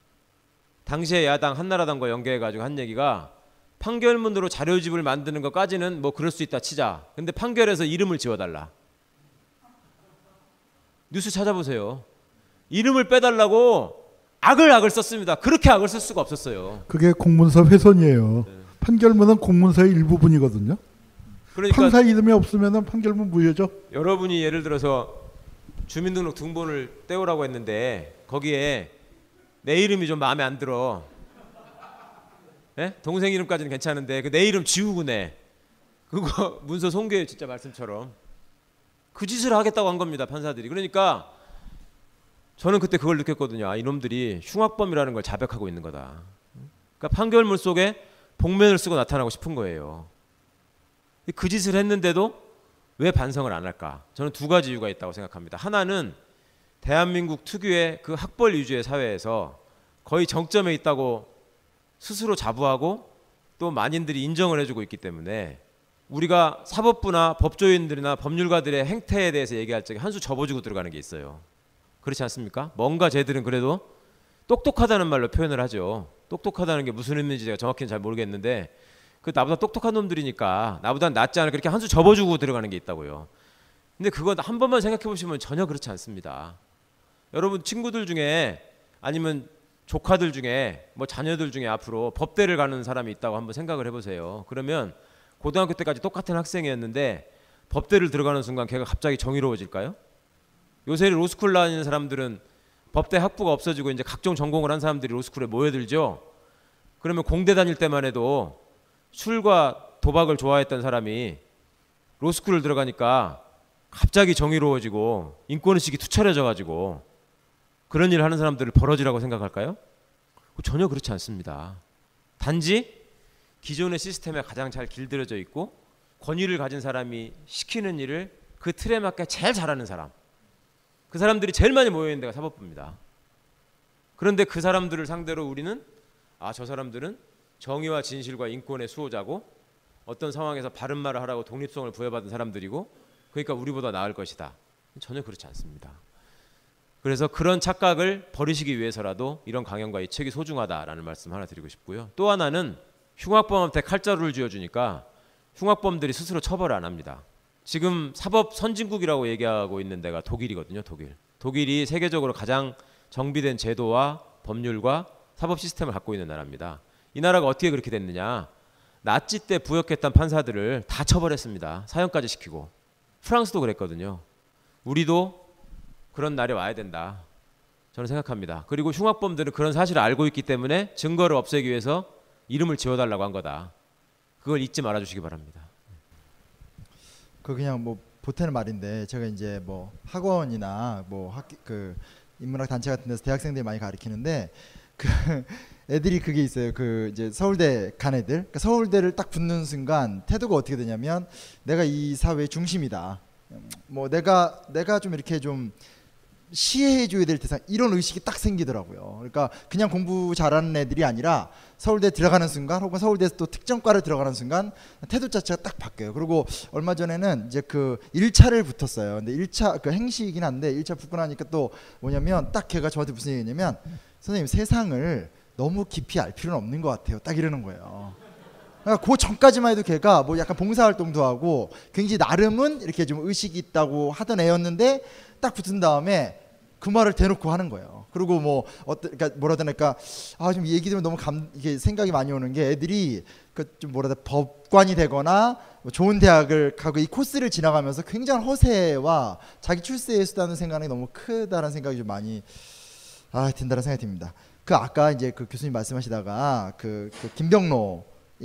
당시에 야당 한나라당과 연계해가지고 한 얘기가 판결문으로 자료집을 만드는 것까지는 뭐 그럴 수 있다 치자. 근데 판결에서 이름을 지워달라. 뉴스 찾아보세요. 이름을 빼달라고 악을 썼습니다. 그렇게 악을 쓸 수가 없었어요. 그게 공문서 훼손이에요. 네. 판결문은 공문서의 일부분이거든요. 그러니까 판사 이름이 없으면 판결문 무효죠. 여러분이 예를 들어서 주민등록 등본을 떼오라고 했는데 거기에 내 이름이 좀 마음에 안 들어. 네? 동생 이름까지는 괜찮은데 그 내 이름 지우고 내. 그거 문서 송괴 진짜 말씀처럼. 그 짓을 하겠다고 한 겁니다. 판사들이. 그러니까 저는 그때 그걸 느꼈거든요. 아, 이놈들이 흉악범이라는 걸 자백하고 있는 거다. 그러니까 판결문 속에 복면을 쓰고 나타나고 싶은 거예요. 그 짓을 했는데도 왜 반성을 안 할까? 저는 두 가지 이유가 있다고 생각합니다. 하나는 대한민국 특유의 그 학벌 위주의 사회에서 거의 정점에 있다고 스스로 자부하고 또 만인들이 인정을 해주고 있기 때문에 우리가 사법부나 법조인들이나 법률가들의 행태에 대해서 얘기할 적에 한 수 접어주고 들어가는 게 있어요. 그렇지 않습니까? 뭔가 쟤들은 그래도 똑똑하다는 말로 표현을 하죠. 똑똑하다는 게 무슨 의미인지 제가 정확히는 잘 모르겠는데 그 나보다 똑똑한 놈들이니까 나보다 낫지 않을 그렇게 한 수 접어주고 들어가는 게 있다고요. 근데 그거 한 번만 생각해 보시면 전혀 그렇지 않습니다. 여러분 친구들 중에 아니면 조카들 중에 뭐 자녀들 중에 앞으로 법대를 가는 사람이 있다고 한번 생각을 해보세요. 그러면 고등학교 때까지 똑같은 학생이었는데 법대를 들어가는 순간 걔가 갑자기 정의로워질까요? 요새 로스쿨 다니는 사람들은 법대 학부가 없어지고 이제 각종 전공을 한 사람들이 로스쿨에 모여들죠. 그러면 공대 다닐 때만 해도 술과 도박을 좋아했던 사람이 로스쿨을 들어가니까 갑자기 정의로워지고 인권의식이 투철해져가지고 그런 일을 하는 사람들을 버러지라고 생각할까요? 전혀 그렇지 않습니다. 단지 기존의 시스템에 가장 잘 길들여져 있고 권위를 가진 사람이 시키는 일을 그 틀에 맞게 제일 잘하는 사람, 그 사람들이 제일 많이 모여있는 데가 사법부입니다. 그런데 그 사람들을 상대로 우리는 저 사람들은 정의와 진실과 인권의 수호자고 어떤 상황에서 바른 말을 하라고 독립성을 부여받은 사람들이고 그러니까 우리보다 나을 것이다. 전혀 그렇지 않습니다. 그래서 그런 착각을 버리시기 위해서라도 이런 강연과 이 책이 소중하다라는 말씀 하나 드리고 싶고요. 또 하나는 흉악범한테 칼자루를 쥐어주니까 흉악범들이 스스로 처벌을 안 합니다. 지금 사법 선진국이라고 얘기하고 있는 데가 독일이거든요. 독일이 세계적으로 가장 정비된 제도와 법률과 사법 시스템을 갖고 있는 나라입니다. 이 나라가 어떻게 그렇게 됐느냐. 나치 때 부역했던 판사들을 다 처벌했습니다. 사형까지 시키고. 프랑스도 그랬거든요. 우리도 그런 날이 와야 된다. 저는 생각합니다. 그리고 흉악범들은 그런 사실을 알고 있기 때문에 증거를 없애기 위해서 이름을 지워달라고 한 거다. 그걸 잊지 말아주시기 바랍니다. 그 그냥 뭐 보태는 말인데 제가 이제 뭐 학원이나 뭐 그 인문학 단체 같은 데서 대학생들이 많이 가르치는데 그 애들이 그게 있어요. 그 이제 서울대 간 애들. 그러니까 서울대를 딱 붙는 순간 태도가 어떻게 되냐면 내가 이 사회의 중심이다. 뭐 내가 좀 이렇게 좀 시해해줘야 될 대상 이런 의식이 딱 생기더라고요. 그러니까 그냥 공부 잘하는 애들이 아니라 서울대 들어가는 순간 혹은 서울대에서 또 특정과를 들어가는 순간 태도 자체가 딱 바뀌어요. 그리고 얼마 전에는 이제 그 1차를 붙었어요. 근데 1차 그 행시이긴 한데 1차 붙고 나니까 또 뭐냐면 딱 걔가 저한테 무슨 얘기냐면 선생님 세상을 너무 깊이 알 필요는 없는 것 같아요. 딱 이러는 거예요. 그러니까 그 전까지만 해도 걔가 뭐 약간 봉사활동도 하고 굉장히 나름은 이렇게 좀 의식이 있다고 하던 애였는데 딱 붙은 다음에 그 말을 대놓고 하는 거예요. 그리고 뭐 그러니까 뭐라 해야 되나, 좀 얘기 들으면 너무 이게 생각이 많이 오는 게 애들이 그 좀 뭐라 해야 돼, 법관이 되거나 뭐 좋은 대학을 가고 이 코스를 지나가면서 굉장한 허세와 자기 출세에 쓰다는 생각이 너무 크다는 생각이 좀 많이 든다는 생각이 듭니다. 그 아까 이제 그 교수님 말씀하시다가 그 김병로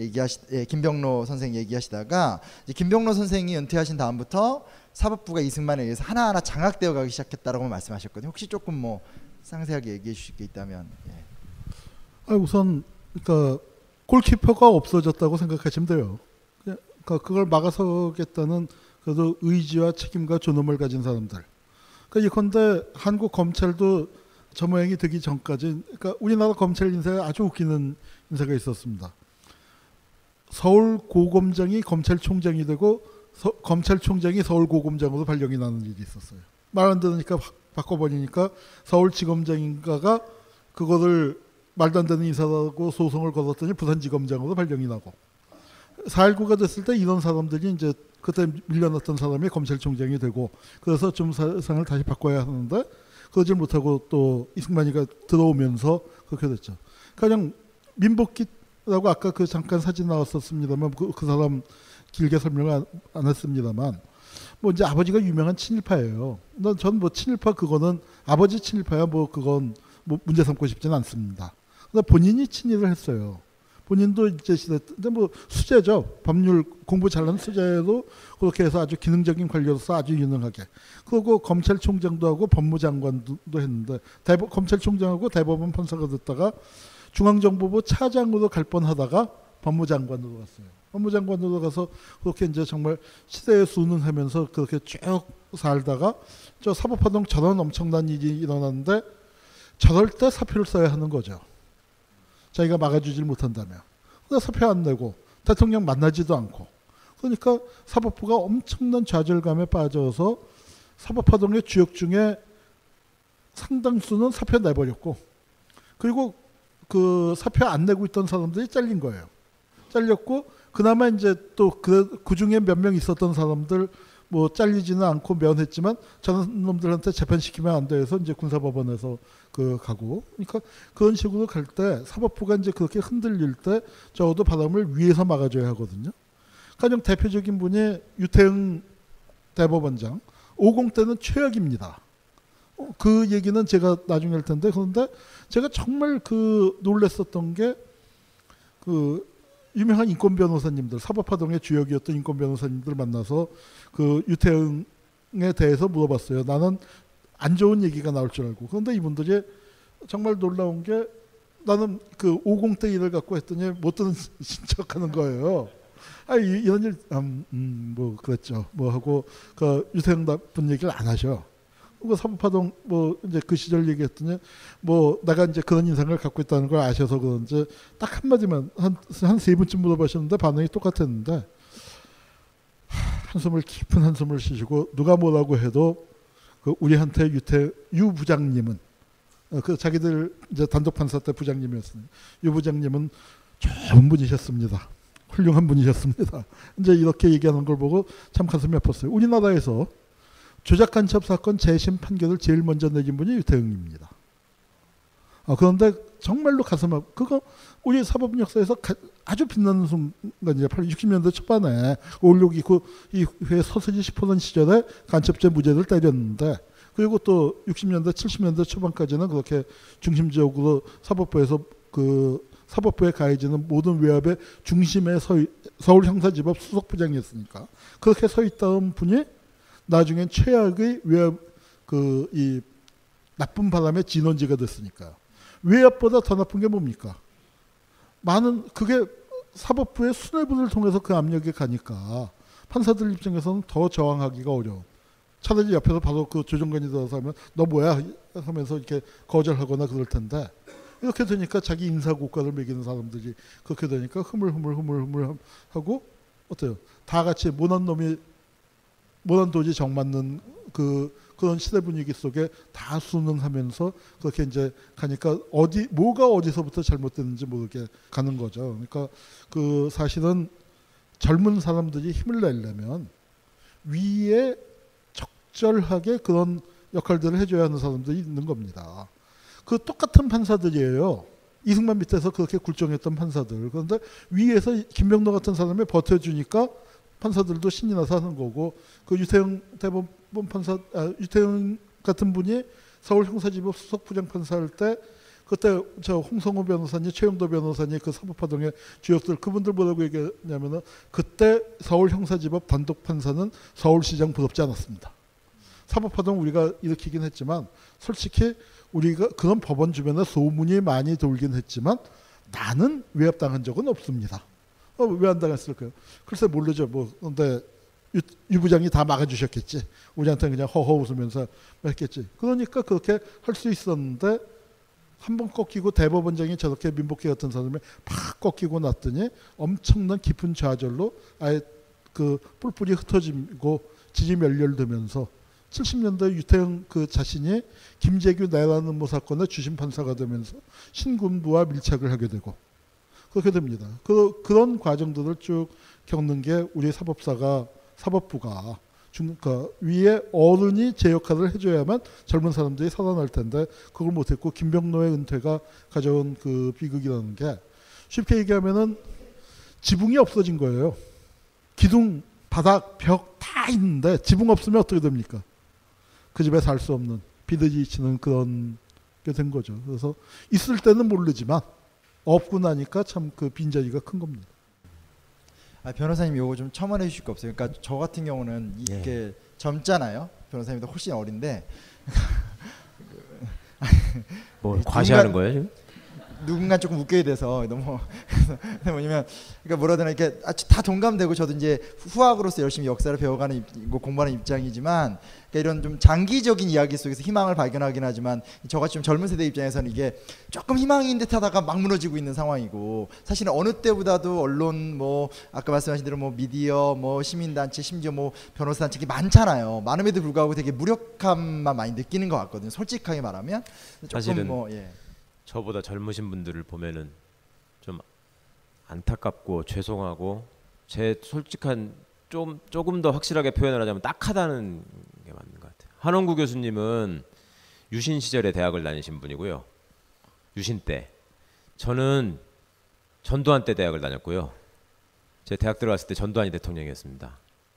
김병로 선생 얘기하시다가 이제 김병로 선생이 은퇴하신 다음부터 사법부가 이승만에 의해서 하나하나 장악되어 가기 시작했다라고 말씀하셨거든요. 혹시 조금 뭐 상세하게 얘기해 주실 게 있다면. 우선 그러니까 골키퍼가 없어졌다고 생각하시면 돼요. 그러니까 그걸 막아서겠다는 그래도 의지와 책임과 존엄을 가진 사람들. 그러니까 예컨대 한국 검찰도 저 모양이 되기 전까지, 그러니까 우리나라 검찰 인사에 아주 웃기는 인사가 있었습니다. 서울 고검장이 검찰총장이 되고 검찰총장이 서울고검장으로 발령이 나는 일이 있었어요. 말 안 들으니까 바꿔버리니까 서울지검장인가가 그거를 말도 안 되는 인사라고 소송을 걸었더니 부산지검장으로 발령이 나고 4.19가 됐을 때 이런 사람들이 이제 그때 밀려났던 사람이 검찰총장이 되고 그래서 좀 세상을 다시 바꿔야 하는데 그러질 못하고 또 이승만이가 들어오면서 그렇게 됐죠. 그냥 민복기라고 아까 그 잠깐 사진 나왔었습니다만 그 사람 길게 설명을 안 했습니다만 뭐 이제 아버지가 유명한 친일파예요. 전 뭐 친일파 그거는 아버지 친일파야 뭐 그건 뭐 문제 삼고 싶지는 않습니다. 근데 본인이 친일을 했어요. 본인도 이제 시대 때 뭐 수재죠. 법률 공부 잘하는 수재도 그렇게 해서 아주 기능적인 관료로서 아주 유능하게. 그리고 검찰총장도 하고 법무장관도 했는데 검찰총장하고 대법원 판사가 됐다가 중앙정보부 차장으로 갈 뻔하다가 법무장관으로 갔어요. 법무장관으로 가서 그렇게 이제 정말 시대에 순응하면서 그렇게 쭉 살다가 저 사법화동 저런 엄청난 일이 일어났는데 저럴 때 사표를 써야 하는 거죠. 자기가 막아주질 못한다면. 근데 사표 안 내고 대통령 만나지도 않고. 그러니까 사법부가 엄청난 좌절감에 빠져서 사법화동의 주역 중에 상당수는 사표 내버렸고 그리고 그 사표 안 내고 있던 사람들이 잘린 거예요. 잘렸고 그나마 이제 또 그 중에 몇 명 있었던 사람들 뭐 잘리지는 않고 면했지만 저런 놈들한테 재판시키면 안 돼서 이제 군사법원에서 그 가고 그러니까 그런 식으로 갈 때 사법부가 이제 그렇게 흔들릴 때 적어도 바람을 위에서 막아줘야 하거든요. 가장 대표적인 분이 유태흥 대법원장 50 때는 최악입니다. 그 얘기는 제가 나중에 할 텐데 그런데 제가 정말 그 놀랬었던 게 그 유명한 인권 변호사님들 사법화동의 주역이었던 인권 변호사님들 만나서 그 유태흥에 대해서 물어봤어요. 나는 안 좋은 얘기가 나올 줄 알고 그런데 이분들이 정말 놀라운 게 나는 그 50 때 일을 갖고 했더니 못 듣는 척하는 거예요. 이런 일 뭐 그랬죠. 뭐 하고 그 유태흥 나쁜 얘기를 안 하셔. 그 사법화동 뭐 이제 그 시절 얘기했더니 뭐 내가 이제 그런 인상을 갖고 있다는 걸 아셔서 그런지 딱 한마디만 한 3번쯤 물어보셨는데 반응이 똑같았는데 깊은 한숨을 쉬시고 누가 뭐라고 해도 그 우리한테 유 부장님은 그 자기들 이제 단독 판사 때 부장님이었으니 유 부장님은 좋은 분이셨습니다. 훌륭한 분이셨습니다. 이제 이렇게 얘기하는 걸 보고 참 가슴이 아팠어요. 우리나라에서 조작 간첩 사건 재심 판결을 제일 먼저 내린 분이 유태흥입니다. 그런데 정말로 가슴 그거 우리 사법 역사에서 아주 빛나는 순간이에요. 60년대 초반에 5.16 이후에 서슬이 짚어던 시절에 간첩죄 무죄를 때렸는데 그리고 또 60년대 70년대 초반까지는 그렇게 중심적으로 사법부에서 그 사법부에 가해지는 모든 외압의 중심에 서울형사지법 수석부장이었으니까 그렇게 서 있던 분이 나중엔 최악의 외압 이 나쁜 바람의 진원지가 됐으니까 외압보다 더 나쁜 게 뭡니까? 많은 그게 사법부의 수뇌부를 통해서 그 압력이 가니까 판사들 입장에서는 더 저항하기가 어려워. 차라리 옆에서 바로 그 조정관이 들어서 하면 너 뭐야 하면서 이렇게 거절하거나 그럴 텐데 이렇게 되니까 자기 인사고과를 매기는 사람들이 그렇게 되니까 흐물흐물 하고 어때요? 다 같이 모난 도지 정맞는 그런 시대 분위기 속에 다 순응하면서 그렇게 이제 가니까 뭐가 어디서부터 잘못됐는지 모르게 가는 거죠. 그러니까 그 사실은 젊은 사람들이 힘을 내려면 위에 적절하게 그런 역할들을 해줘야 하는 사람들이 있는 겁니다. 그 똑같은 판사들이에요. 이승만 밑에서 그렇게 굴종했던 판사들. 그런데 위에서 김병도 같은 사람이 버텨주니까 판사들도 신이 나서 하는 거고 그 유태영 대법원 판사 유태영 같은 분이 서울형사지법 수석부장 판사할 때 그때 저 홍성호 변호사님, 최영도 변호사님 그 사법파동의 주역들 그분들 뭐라고 얘기했냐면은 그때 서울형사지법 단독 판사는 서울시장 부럽지 않았습니다. 사법파동 우리가 일으키긴 했지만 솔직히 우리가 그런 법원 주변에 소문이 많이 돌긴 했지만 나는 외압당한 적은 없습니다. 왜 안 당했을까요? 글쎄 모르죠. 뭐 근데 유 부장이 다 막아주셨겠지. 우리한테는 그냥 허허 웃으면서 했겠지. 그러니까 그렇게 할 수 있었는데 한 번 꺾이고 대법원장이 저렇게 민복희 같은 사람이 팍 꺾이고 났더니 엄청난 깊은 좌절로 아예 그 뿔뿔이 흩어지고 지지멸렬되면서 70년대 유태영 그 자신이 김재규 내란 음모 사건의 주심 판사가 되면서 신군부와 밀착을 하게 되고 그렇게 됩니다. 그런 과정들을 쭉 겪는 게 우리 사법부가 위에 어른이 제 역할을 해줘야만 젊은 사람들이 살아날 텐데 그걸 못했고 김병로의 은퇴가 가져온 그 비극이라는 게 쉽게 얘기하면은 지붕이 없어진 거예요. 기둥, 바닥, 벽 다 있는데 지붕 없으면 어떻게 됩니까? 그 집에 살 수 없는 비듯이 치는 그런 게 된 거죠. 그래서 있을 때는 모르지만 없고 나니까 참 그 빈자리가 큰 겁니다. 변호사님 요거 좀 첨언해 주실 거 없어요? 그러니까 저 같은 경우는 이게 젊잖아요. 변호사님도 훨씬 어린데 뭐 과시하는 거예요 지금? 누군가 조금 웃겨야 돼서 너무 뭐냐면 그러니까 뭐라 해야 되나 이렇게 다 동감되고 저도 이제 후학으로서 열심히 역사를 배워가는 공부하는 입장이지만 그러니까 이런 좀 장기적인 이야기 속에서 희망을 발견하긴 하지만 저같이 좀 젊은 세대 입장에서는 이게 조금 희망인 듯하다가 막 무너지고 있는 상황이고 사실은 어느 때보다도 언론 뭐 아까 말씀하신 대로 뭐 미디어 뭐 시민단체 심지어 뭐 변호사단체 이게 많잖아요. 많음에도 불구하고 되게 무력함만 많이 느끼는 것 같거든요. 솔직하게 말하면 조금 사실은 뭐 저보다 젊으신 분들을 보면은 좀 안타깝고 죄송하고 제 솔직한 조금 더 확실하게 표현을 하자면 딱하다는 게 맞는 것 같아요. 한원구 교수님은 유신 시절에 대학을 다니신 분이고요. 유신 때 저는 전두환 때 대학을 다녔고요. 제 대학 들어갔을 때 전두환이 대통령이었습니다.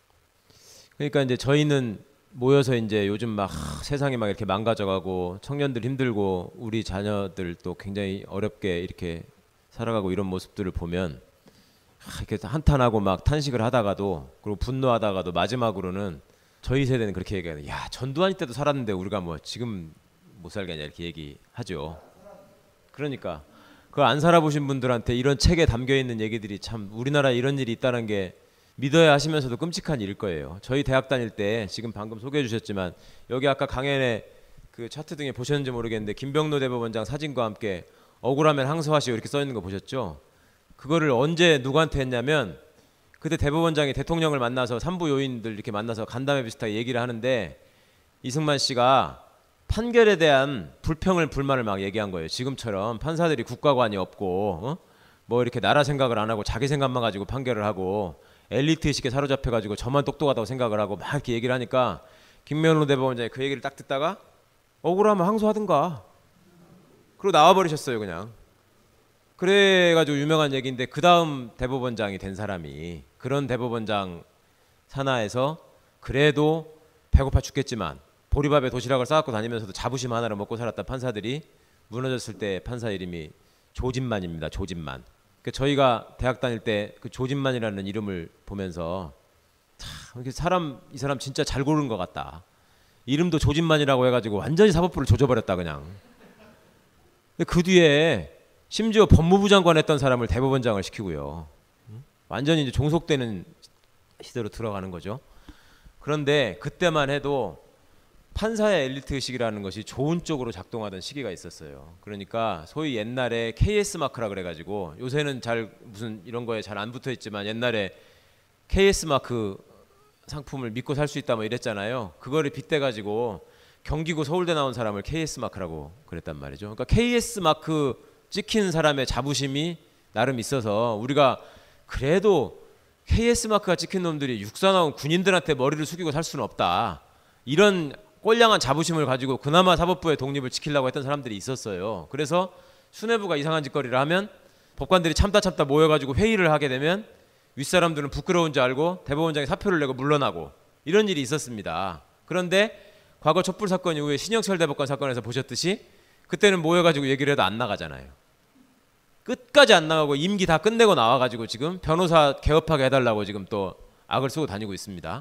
그러니까 이제 저희는 모여서 이제 요즘 막 세상이 막 이렇게 망가져가고 청년들 힘들고 우리 자녀들 또 굉장히 어렵게 이렇게 살아가고 이런 모습들을 보면 이렇게 한탄하고 막 탄식을 하다가도 그리고 분노하다가도 마지막으로는 저희 세대는 그렇게 얘기해요. 야 전두환 때도 살았는데 우리가 뭐 지금 못 살겠냐 이렇게 얘기하죠. 그러니까 그걸 안 살아보신 분들한테 이런 책에 담겨있는 얘기들이 참 우리나라에 이런 일이 있다는 게 믿어야 하시면서도 끔찍한 일일 거예요. 저희 대학 다닐 때 지금 방금 소개해 주셨지만 여기 아까 강연에 그 차트 등에 보셨는지 모르겠는데 김병로 대법원장 사진과 함께 억울하면 항소하시오 이렇게 써 있는 거 보셨죠? 그거를 언제 누구한테 했냐면 그때 대법원장이 대통령을 만나서 산부 요인들 이렇게 만나서 간담회 비슷하게 얘기를 하는데 이승만 씨가 판결에 대한 불만을 막 얘기한 거예요. 지금처럼 판사들이 국가관이 없고 뭐 이렇게 나라 생각을 안 하고 자기 생각만 가지고 판결을 하고 엘리트 의식에 사로잡혀가지고 저만 똑똑하다고 생각을 하고 막 이렇게 얘기를 하니까 김병로 대법원장이 그 얘기를 딱 듣다가 억울하면 항소하든가 그리고 나와버리셨어요 그냥. 그래가지고 유명한 얘기인데 그 다음 대법원장이 된 사람이 그런 대법원장 산하에서 그래도 배고파 죽겠지만 보리밥에 도시락을 싸갖고 다니면서도 자부심 하나를 먹고 살았던 판사들이 무너졌을 때 판사 이름이 조진만입니다. 조진만. 그러니까 저희가 대학 다닐 때 그 조진만이라는 이름을 보면서 참 이 사람 진짜 잘 고른 것 같다. 이름도 조진만이라고 해가지고 완전히 사법부를 조져버렸다 그냥. 근데 그 뒤에 심지어 법무부 장관 했던 사람을 대법원장을 시키고요. 완전히 이제 종속되는 시대로 들어가는 거죠. 그런데 그때만 해도 판사의 엘리트의식이라는 것이 좋은 쪽으로 작동하던 시기가 있었어요. 그러니까 소위 옛날에 KS 마크라 그래가지고 요새는 잘 무슨 이런 거에 잘 안 붙어있지만 옛날에 KS 마크 상품을 믿고 살 수 있다 뭐 이랬잖아요. 그거를 빗대가지고 경기고 서울대 나온 사람을 KS 마크라고 그랬단 말이죠. 그러니까 KS 마크 찍힌 사람의 자부심이 나름 있어서 우리가 그래도 KS 마크가 찍힌 놈들이 육사 나온 군인들한테 머리를 숙이고 살 수는 없다. 이런 꼴량한 자부심을 가지고 그나마 사법부의 독립을 지키려고 했던 사람들이 있었어요. 그래서 수뇌부가 이상한 짓거리를 하면 법관들이 참다 모여가지고 회의를 하게 되면 윗사람들은 부끄러운 줄 알고 대법원장이 사표를 내고 물러나고 이런 일이 있었습니다. 그런데 과거 촛불 사건 이후에 신영철 대법관 사건에서 보셨듯이 그때는 모여가지고 얘기를 해도 안 나가잖아요. 끝까지 안 나가고 임기 다 끝내고 나와가지고 지금 변호사 개업하게 해달라고 지금 또 악을 쓰고 다니고 있습니다.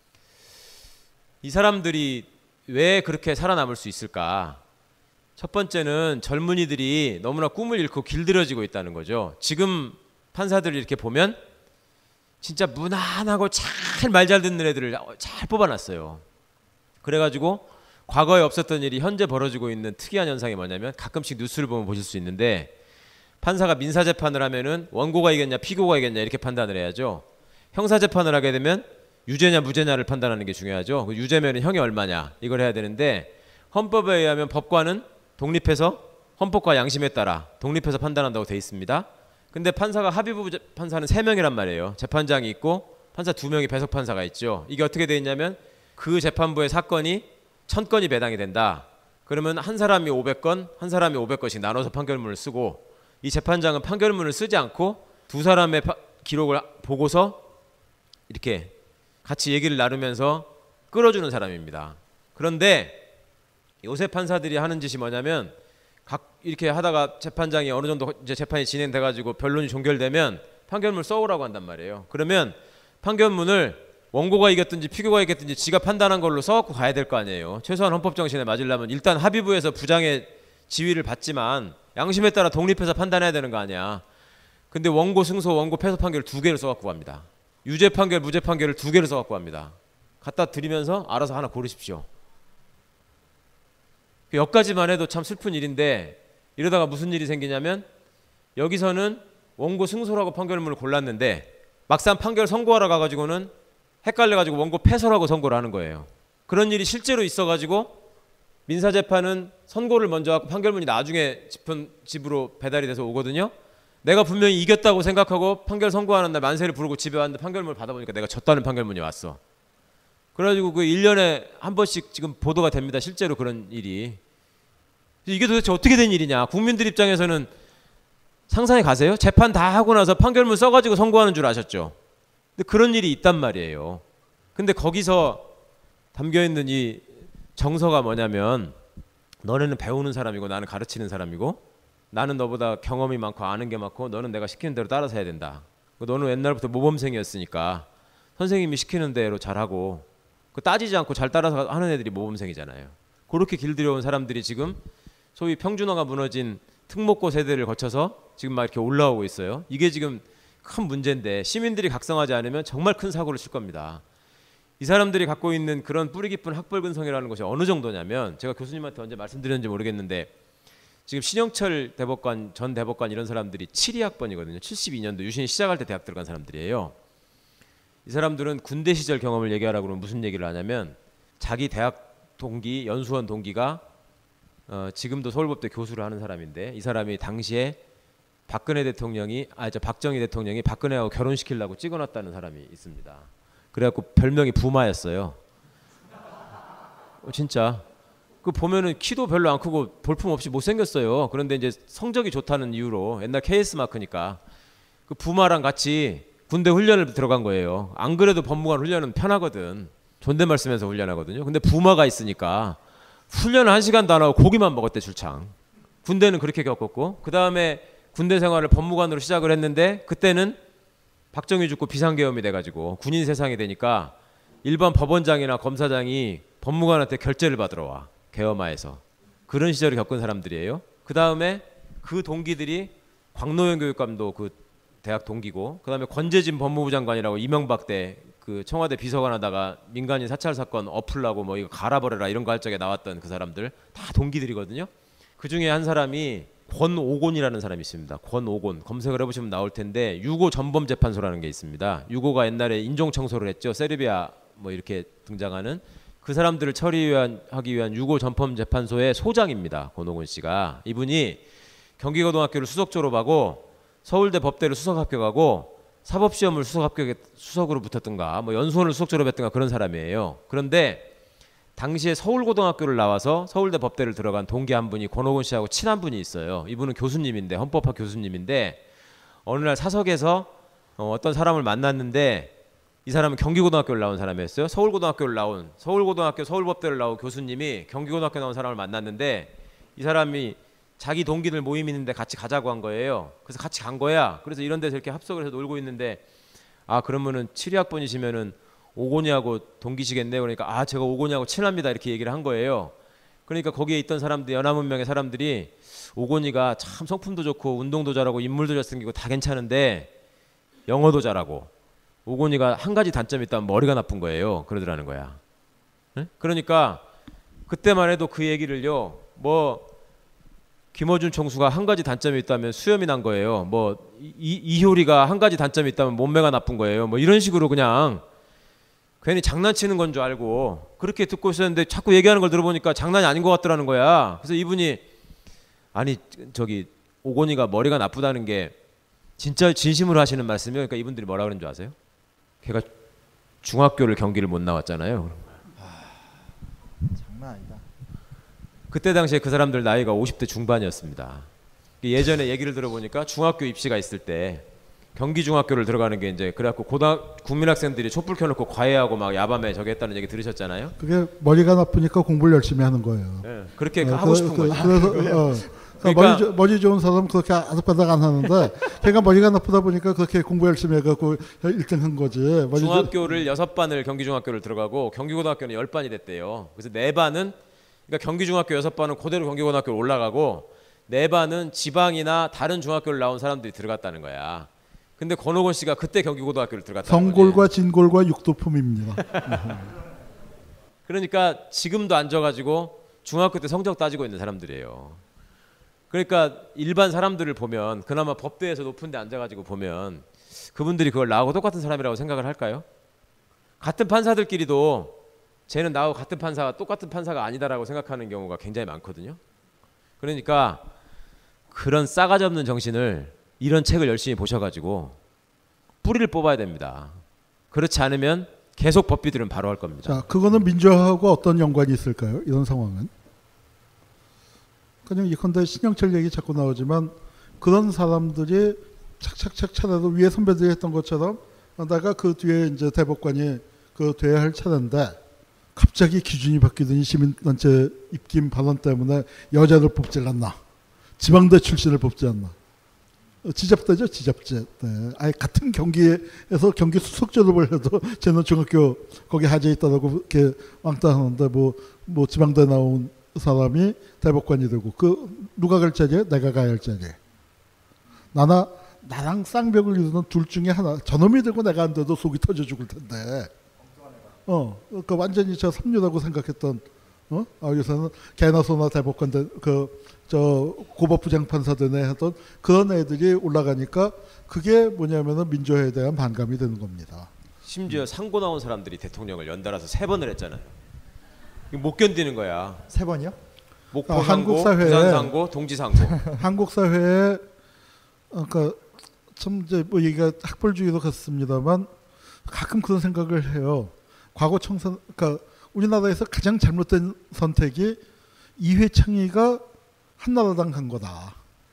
이 사람들이 왜 그렇게 살아남을 수 있을까? 첫 번째는 젊은이들이 너무나 꿈을 잃고 길들여지고 있다는 거죠. 지금 판사들을 이렇게 보면 진짜 무난하고 잘 말 잘 듣는 애들을 잘 뽑아놨어요. 그래가지고 과거에 없었던 일이 현재 벌어지고 있는 특이한 현상이 뭐냐면 가끔씩 뉴스를 보면 보실 수 있는데 판사가 민사재판을 하면은 원고가 이겼냐 피고가 이겼냐 이렇게 판단을 해야죠. 형사재판을 하게 되면 유죄냐 무죄냐를 판단하는 게 중요하죠. 유죄면은 형이 얼마냐 이걸 해야 되는데 헌법에 의하면 법관은 독립해서 헌법과 양심에 따라 독립해서 판단한다고 돼 있습니다. 근데 판사가 합의부 판사는 3명이란 말이에요. 재판장이 있고 판사 2명이 배석 판사가 있죠. 이게 어떻게 돼 있냐면 그 재판부의 사건이 1000건이 배당이 된다. 그러면 한 사람이 500건, 한 사람이 500건씩 나눠서 판결문을 쓰고 이 재판장은 판결문을 쓰지 않고 두 사람의 기록을 보고서 이렇게 같이 얘기를 나누면서 끌어주는 사람입니다. 그런데 요새 판사들이 하는 짓이 뭐냐면 이렇게 하다가 재판장이 어느 정도 이제 재판이 진행돼가지고 변론이 종결되면 판결문을 써오라고 한단 말이에요. 그러면 판결문을 원고가 이겼든지 피고가 이겼든지 지가 판단한 걸로 써갖고 가야 될 거 아니에요. 최소한 헌법 정신에 맞으려면 일단 합의부에서 부장의 지위를 받지만 양심에 따라 독립해서 판단해야 되는 거 아니야. 근데 원고 승소, 원고 패소 판결 2개를 써갖고 갑니다. 유죄 판결, 무죄 판결을 2개를 써갖고 갑니다. 갖다 드리면서 알아서 하나 고르십시오. 여기까지만 해도 참 슬픈 일인데 이러다가 무슨 일이 생기냐면 여기서는 원고 승소라고 판결문을 골랐는데 막상 판결 선고하러 가가지고는 헷갈려가지고 원고 패소라고 선고를 하는 거예요. 그런 일이 실제로 있어가지고 민사재판은 선고를 먼저 하고 판결문이 나중에 집으로 배달이 돼서 오거든요. 내가 분명히 이겼다고 생각하고 판결 선고하는 날 만세를 부르고 집에 왔는데 판결문을 받아보니까 내가 졌다는 판결문이 왔어. 그래가지고 그 1년에 한 번씩 지금 보도가 됩니다. 실제로 그런 일이. 이게 도대체 어떻게 된 일이냐. 국민들 입장에서는 상상해 가세요? 재판 다 하고 나서 판결문 써가지고 선고하는 줄 아셨죠? 근데 그런 일이 있단 말이에요. 근데 거기서 담겨있는 이 정서가 뭐냐면 너네는 배우는 사람이고 나는 가르치는 사람이고 나는 너보다 경험이 많고 아는 게 많고 너는 내가 시키는 대로 따라서 해야 된다. 너는 옛날부터 모범생이었으니까 선생님이 시키는 대로 잘하고 따지지 않고 잘 따라서 하는 애들이 모범생이잖아요. 그렇게 길들여온 사람들이 지금 소위 평준화가 무너진 특목고 세대를 거쳐서 지금 막 이렇게 올라오고 있어요. 이게 지금 큰 문제인데 시민들이 각성하지 않으면 정말 큰 사고를 칠 겁니다. 이 사람들이 갖고 있는 그런 뿌리 깊은 학벌 근성이라는 것이 어느 정도냐면 제가 교수님한테 언제 말씀드렸는지 모르겠는데 지금 신영철 대법관, 전 대법관 이런 사람들이 72학번이거든요. 72년도 유신이 시작할 때 대학 들어간 사람들이에요. 이 사람들은 군대 시절 경험을 얘기하라고 그러면 무슨 얘기를 하냐면 자기 대학 동기, 연수원 동기가 지금도 서울법대 교수를 하는 사람인데 이 사람이 당시에 박정희 대통령이 박근혜하고 결혼시키려고 찍어놨다는 사람이 있습니다. 그래갖고 별명이 부마였어요. 진짜. 그 보면은 키도 별로 안 크고 볼품없이 못생겼어요. 그런데 이제 성적이 좋다는 이유로 옛날 KS 마크니까 그 부마랑 같이 군대 훈련을 들어간 거예요. 안 그래도 법무관 훈련은 편하거든. 존댓말 쓰면서 훈련하거든요. 근데 부마가 있으니까 훈련을 1시간도 안 하고 고기만 먹었대. 출장. 군대는 그렇게 겪었고 그 다음에 군대 생활을 법무관으로 시작을 했는데 그때는 박정희 죽고 비상계엄이 돼가지고 군인 세상이 되니까 일반 법원장이나 검사장이 법무관한테 결재를 받으러 와. 계엄하에서. 그런 시절을 겪은 사람들이에요. 그 다음에 그 동기들이 광노현 교육감도 그 대학 동기고 그 다음에 권재진 법무부 장관이라고 이명박 때 그 청와대 비서관 하다가 민간인 사찰 사건 엎으려고 뭐 이거 갈아버려라 이런 거 할 적에 나왔던 그 사람들 다 동기들이거든요. 그 중에 한 사람이 권오곤이라는 사람이 있습니다. 권오곤 검색을 해보시면 나올 텐데 유고 전범재판소라는 게 있습니다. 유고가 옛날에 인종청소를 했죠. 세르비아 뭐 이렇게 등장하는 그 사람들을 처리하기 위한 유고 전범재판소의 소장입니다. 권오곤 씨가. 이분이 경기고등학교를 수석 졸업하고 서울대 법대를 수석 합격하고 사법시험을 수석으로 붙었던가 뭐 연수원을 수석 졸업했던가 그런 사람이에요. 그런데 당시에 서울고등학교를 나와서 서울대 법대를 들어간 동기 한 분이 권오곤 씨하고 친한 분이 있어요. 이분은 교수님인데 헌법학 교수님인데 어느 날 사석에서 어떤 사람을 만났는데 이 사람은 경기고등학교를 나온 사람이었어요. 서울고등학교 서울법대를 나온 교수님이 경기고등학교 나온 사람을 만났는데 이 사람이 자기 동기들 모임 있는데 같이 가자고 한 거예요. 그래서 같이 간 거야. 그래서 이런 데서 이렇게 합석을 해서 놀고 있는데 아 그러면은 7위학번이시면은 오곤이하고 동기시겠네. 그러니까 아 제가 오곤이하고 친합니다 이렇게 얘기를 한 거예요. 그러니까 거기에 있던 사람들 연합문명의 사람들이 오곤이가 참 성품도 좋고 운동도 잘하고 인물도 잘생기고 다 괜찮은데 영어도 잘하고 오곤이가 한 가지 단점이 있다면 머리가 나쁜 거예요. 그러더라는 거야. 네? 그러니까 그때만 해도 그 얘기를요. 뭐 김어준 총수가 한 가지 단점이 있다면 수염이 난 거예요. 뭐 이효리가 한 가지 단점이 있다면 몸매가 나쁜 거예요. 뭐 이런 식으로 그냥 괜히 장난치는 건 줄 알고 그렇게 듣고 있었는데 자꾸 얘기하는 걸 들어보니까 장난이 아닌 것 같더라는 거야. 그래서 이분이 아니 저기 오곤이가 머리가 나쁘다는 게 진짜 진심으로 하시는 말씀이요. 그러니까 이분들이 뭐라 그러는 줄 아세요? 걔가 중학교를 경기를 못 나왔잖아요. 장난 아니다. 그때 당시에 그 사람들 나이가 50대 중반이었습니다. 예전에 얘기를 들어보니까 중학교 입시가 있을 때 경기중학교를 들어가는 게 이제 그래갖고 국민학생들이 촛불 켜놓고 과외하고 막 야밤에 저기 했다는 얘기 들으셨잖아요. 그게 머리가 나쁘니까 공부를 열심히 하는 거예요. 네, 그렇게 하고 싶은 거죠. 그래서 그러니까 머리 좋은 사람은 그렇게 아득바득 안 하는데 걔가 머리가 나쁘다 보니까 그렇게 공부 열심히 해갖고 1등 한 거지. 중학교를 6반을 경기중학교를 들어가고 경기고등학교는 10반이 됐대요. 그래서 4반은 그러니까 경기중학교 6반은 그대로 경기고등학교로 올라가고 4반은 지방이나 다른 중학교를 나온 사람들이 들어갔다는 거야. 근데 권오곤 씨가 그때 경기고등학교를 들어갔다는 거지. 성골과 진골과 육도품입니다. 그러니까 지금도 앉아가지고 중학교 때 성적 따지고 있는 사람들이에요. 그러니까 일반 사람들을 보면 그나마 법대에서 높은 데 앉아가지고 보면 그분들이 그걸 나하고 똑같은 사람이라고 생각을 할까요? 같은 판사들끼리도 쟤는 나하고 같은 판사가 똑같은 판사가 아니다라고 생각하는 경우가 굉장히 많거든요. 그러니까 그런 싸가지 없는 정신을 이런 책을 열심히 보셔가지고 뿌리를 뽑아야 됩니다. 그렇지 않으면 계속 법비들은 바로 할 겁니다. 자, 그거는 민주화하고 어떤 연관이 있을까요? 이런 상황은? 그냥 이컨대 신영철 얘기 자꾸 나오지만 그런 사람들이 착착착 차례도 위에 선배들이 했던 것처럼 하다가 그 뒤에 이제 대법관이 그 돼야 할 차례인데 갑자기 기준이 바뀌더니 시민단체 입김 발언 때문에 여자를 뽑질 않나. 지방대 출신을 뽑지 않나. 지잡대죠, 지잡대. 네. 아예 같은 경기에서 경기 수석 졸업을 해도 쟤는 중학교 거기 하재 있다라고 이렇게 왕따하는데 뭐 지방대 나온 사람이 대법관이 되고 그 누가 갈 자리에 내가 가야 할 자리에 나랑 쌍벽을 이루는 둘 중에 하나 저놈이 되고 내가 안 돼도 속이 터져 죽을 텐데 그 완전히 저 삼류라고 생각했던 요새는 개나 소나 대법관 저 고법부장판사 되네 했던 그런 애들이 올라가니까 그게 뭐냐면은 민주화에 대한 반감이 되는 겁니다. 심지어 상고 나온 사람들이 대통령을 연달아서 3번을 했잖아요. 못 견디는 거야. 3번이요? 목포 상고, 부산 상고, 동지 상고. 한국 사회에 그러니까 참 이제 뭐 얘기가 학벌주의도 같습니다만 가끔 그런 생각을 해요. 과거 총선 그러니까 우리나라에서 가장 잘못된 선택이 이회창이가 한나라당 간 거다.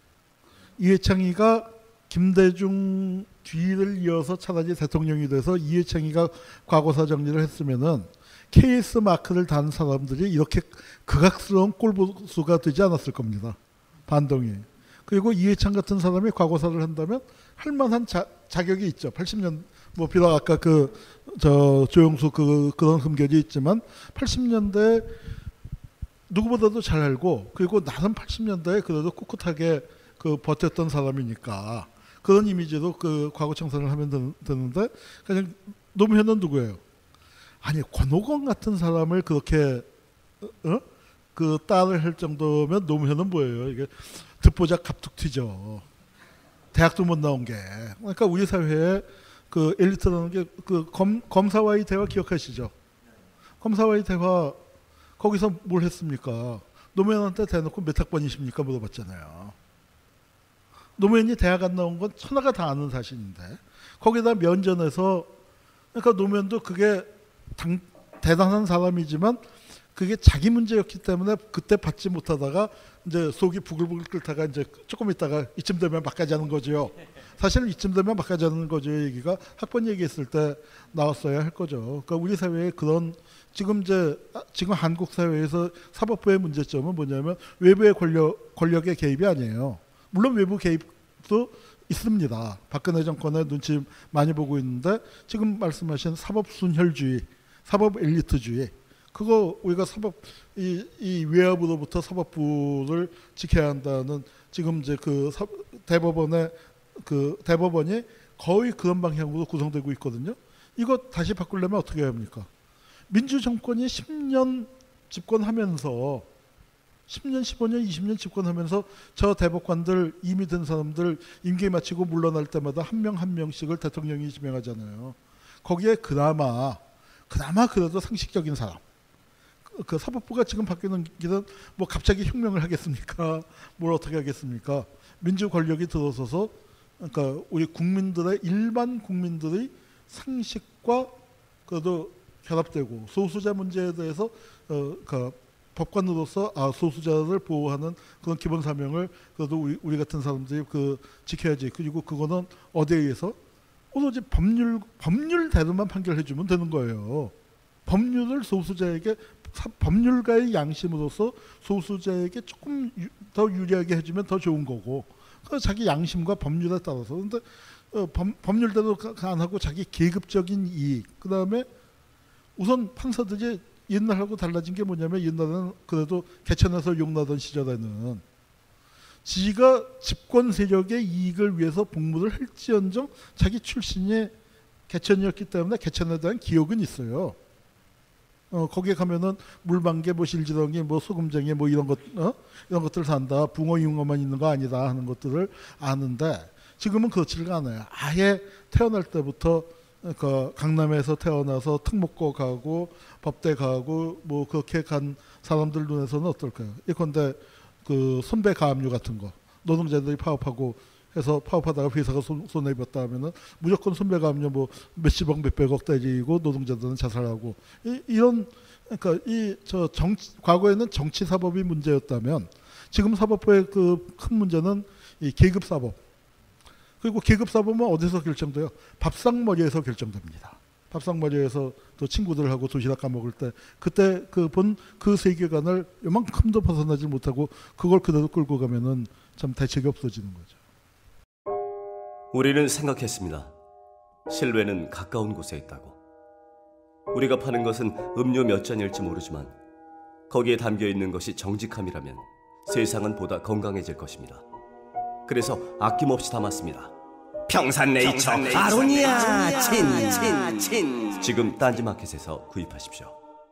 이회창이가 김대중 뒤를 이어서 차라리 대통령이 돼서 이회창이가 과거사 정리를 했으면은 KS 마크를 단 사람들이 이렇게 극악스러운 꼴보수가 되지 않았을 겁니다. 반동이. 그리고 이해찬 같은 사람이 과거사를 한다면 할 만한 자격이 있죠. 80년 뭐 비록 아까 조영수 그런 흠결이 있지만 80년대 누구보다도 잘 알고 그리고 나는 80년대에 그래도 꿋꿋하게 버텼던 사람이니까 그런 이미지로 과거 청산을 하면 되는데 그냥 노무현은 누구예요? 아니 권오건 같은 사람을 그렇게 그 딸을 할 정도면 노무현은 뭐예요? 이게 듣보잡 갑툭튀죠. 대학도 못 나온 게. 그러니까 우리 사회에 그 엘리트라는 게 검사와의 대화 기억하시죠? 검사와의 대화 거기서 뭘 했습니까? 노무현한테 대놓고 몇 학번이십니까 물어봤잖아요. 노무현이 대학 안 나온 건 천하가 다 아는 사실인데 거기다 면전에서 그러니까 노무현도 그게 대단한 사람이지만 그게 자기 문제였기 때문에 그때 받지 못하다가 이제 속이 부글부글 끓다가 이제 조금 있다가 이쯤 되면 막가자는 거죠. 사실은 이쯤 되면 막가자는 거죠. 얘기가 학번 얘기했을 때 나왔어야 할 거죠. 그러니까 우리 사회에 그런 지금 한국 사회에서 사법부의 문제점은 뭐냐면 외부의 권력의 개입이 아니에요. 물론 외부 개입도 있습니다. 박근혜 정권의 눈치 많이 보고 있는데 지금 말씀하신 사법 순혈주의, 사법 엘리트주의 그거 우리가 이 외압으로부터 사법부를 지켜야 한다는 지금 이제 대법원이 거의 그런 방향으로 구성되고 있거든요. 이거 다시 바꾸려면 어떻게 해야 합니까? 민주정권이 10년 집권하면서 10년, 15년, 20년 집권하면서 저 대법관들 이미 된 사람들 임기 마치고 물러날 때마다 한 명 한 명씩을 대통령이 지명하잖아요. 거기에 그나마 그래도 상식적인 사람. 그 사법부가 지금 바뀌는 길은 뭐 갑자기 혁명을 하겠습니까? 뭘 어떻게 하겠습니까? 민주 권력이 들어서서 그러니까 우리 일반 국민들의 상식과 그래도 결합되고 소수자 문제에 대해서 법관으로서 소수자를 보호하는 그런 기본 사명을 그래도 우리 같은 사람들이 지켜야지. 그리고 그거는 어디에 의해서 오로지 법률대로만 판결해주면 되는 거예요. 법률을 소수자에게 법률가의 양심으로서 소수자에게 조금 더 유리하게 해주면 더 좋은 거고 자기 양심과 법률에 따라서. 그런데 법률대로 안 하고 자기 계급적인 이익 그 다음에 우선 판사들이 옛날하고 달라진 게 뭐냐면 옛날에는 그래도 개천에서 용나던 시절에는 지가 집권 세력의 이익을 위해서 복무를 할지언정 자기 출신이 개천이었기 때문에 개천에 대한 기억은 있어요. 거기에 가면은 물방개, 실지렁이, 소금쟁이 이런 것들 산다. 붕어, 융어만 있는 거 아니다 하는 것들을 아는데 지금은 그렇지가 않아요. 아예 태어날 때부터 강남에서 태어나서 특목고 가고 법대 가고 그렇게 간 사람들 눈에서는 어떨까요? 예컨대 선배 가압류 같은 거 노동자들이 파업하고 해서 파업하다가 회사가 손해 입었다 하면은 무조건 선배 가압류 몇십억 몇백억 때리고 노동자들은 자살하고 이런 그러니까 과거에는 정치 사법이 문제였다면 지금 사법부의 큰 문제는 이 계급 사법. 그리고 계급 사법은 어디서 결정돼요? 밥상머리에서 결정됩니다. 밥상머리에서 또 친구들하고 도시락 까먹을 때 그때 그 세계관을 요만큼도 벗어나지 못하고 그걸 그대로 끌고 가면은 참 대책이 없어지는 거죠. 우리는 생각했습니다. 실외는 가까운 곳에 있다고. 우리가 파는 것은 음료 몇 잔일지 모르지만 거기에 담겨있는 것이 정직함이라면 세상은 보다 건강해질 것입니다. 그래서 아낌없이 담았습니다. 평산네이처 아로니아 친. 지금 딴지마켓에서 구입하십시오.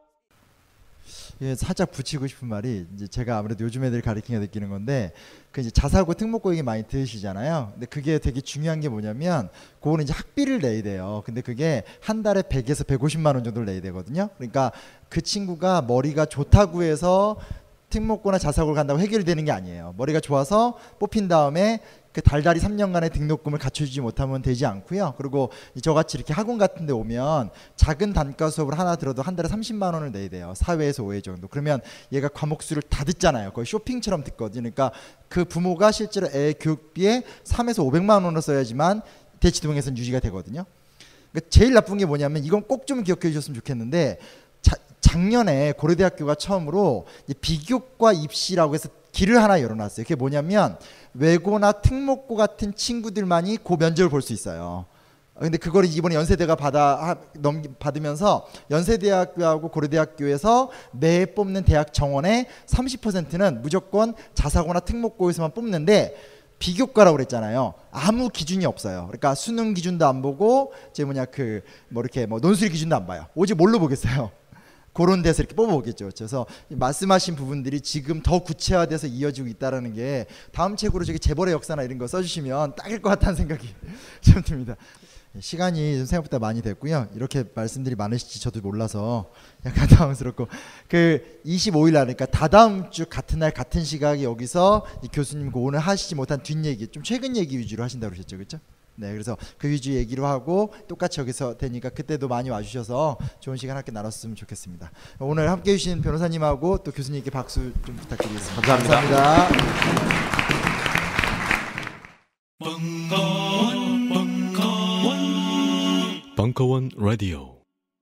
예, 살짝 붙이고 싶은 말이 이제 제가 아무래도 요즘 애들 가르치게 느끼는 건데 이제 자사고 특목고 얘기 많이 들으시잖아요. 근데 그게 되게 중요한 게 뭐냐면 그거는 이제 학비를 내야 돼요. 근데 그게 한 달에 100에서 150만 원 정도를 내야 되거든요. 그러니까 그 친구가 머리가 좋다고 해서 특목고나 자사고를 간다고 해결되는 게 아니에요. 머리가 좋아서 뽑힌 다음에 그 달달이 3년간의 등록금을 갖춰주지 못하면 되지 않고요. 그리고 저같이 이렇게 학원 같은 데 오면 작은 단가 수업을 하나 들어도 한 달에 30만 원을 내야 돼요. 4회에서 5회 정도. 그러면 얘가 과목 수를 다 듣잖아요. 거의 쇼핑처럼 듣거든요. 그러니까 그 부모가 실제로 애 교육비에 3에서 500만 원을 써야지만 대치동에서는 유지가 되거든요. 그러니까 제일 나쁜 게 뭐냐면 이건 꼭 좀 기억해 주셨으면 좋겠는데 작년에 고려대학교가 처음으로 비교과 입시라고 해서 길을 하나 열어놨어요. 그게 뭐냐면 외고나 특목고 같은 친구들만이 그 면접을 볼 수 있어요. 근데 그거를 이번에 연세대가 받으면서 연세대학교하고 고려대학교에서 매 뽑는 대학 정원의 30%는 무조건 자사고나 특목고에서만 뽑는데 비교과라고 그랬잖아요. 아무 기준이 없어요. 그러니까 수능 기준도 안 보고 이제 이렇게 논술 기준도 안 봐요. 오직 뭘로 보겠어요? 그런 데서 이렇게 뽑아보겠죠. 그래서 말씀하신 부분들이 지금 더 구체화돼서 이어지고 있다라는 게 다음 책으로 저기 재벌의 역사나 이런 거 써주시면 딱일 것 같다는 생각이 좀 듭니다. 시간이 좀 생각보다 많이 됐고요. 이렇게 말씀들이 많으실지 저도 몰라서 약간 당황스럽고 25일 날 그러니까 다다음 주 같은 날 같은 시각에 여기서 이 교수님과 오늘 하시지 못한 뒷얘기 좀 최근 얘기 위주로 하신다고 그러셨죠, 그렇죠? 네, 그래서 그 위주 얘기로 하고 똑같이 여기서 되니까 그때도 많이 와주셔서 좋은 시간 함께 나눴으면 좋겠습니다. 오늘 함께해 주신 변호사님하고 또 교수님께 박수 좀 부탁드리겠습니다. 감사합니다. 벙커원 라디오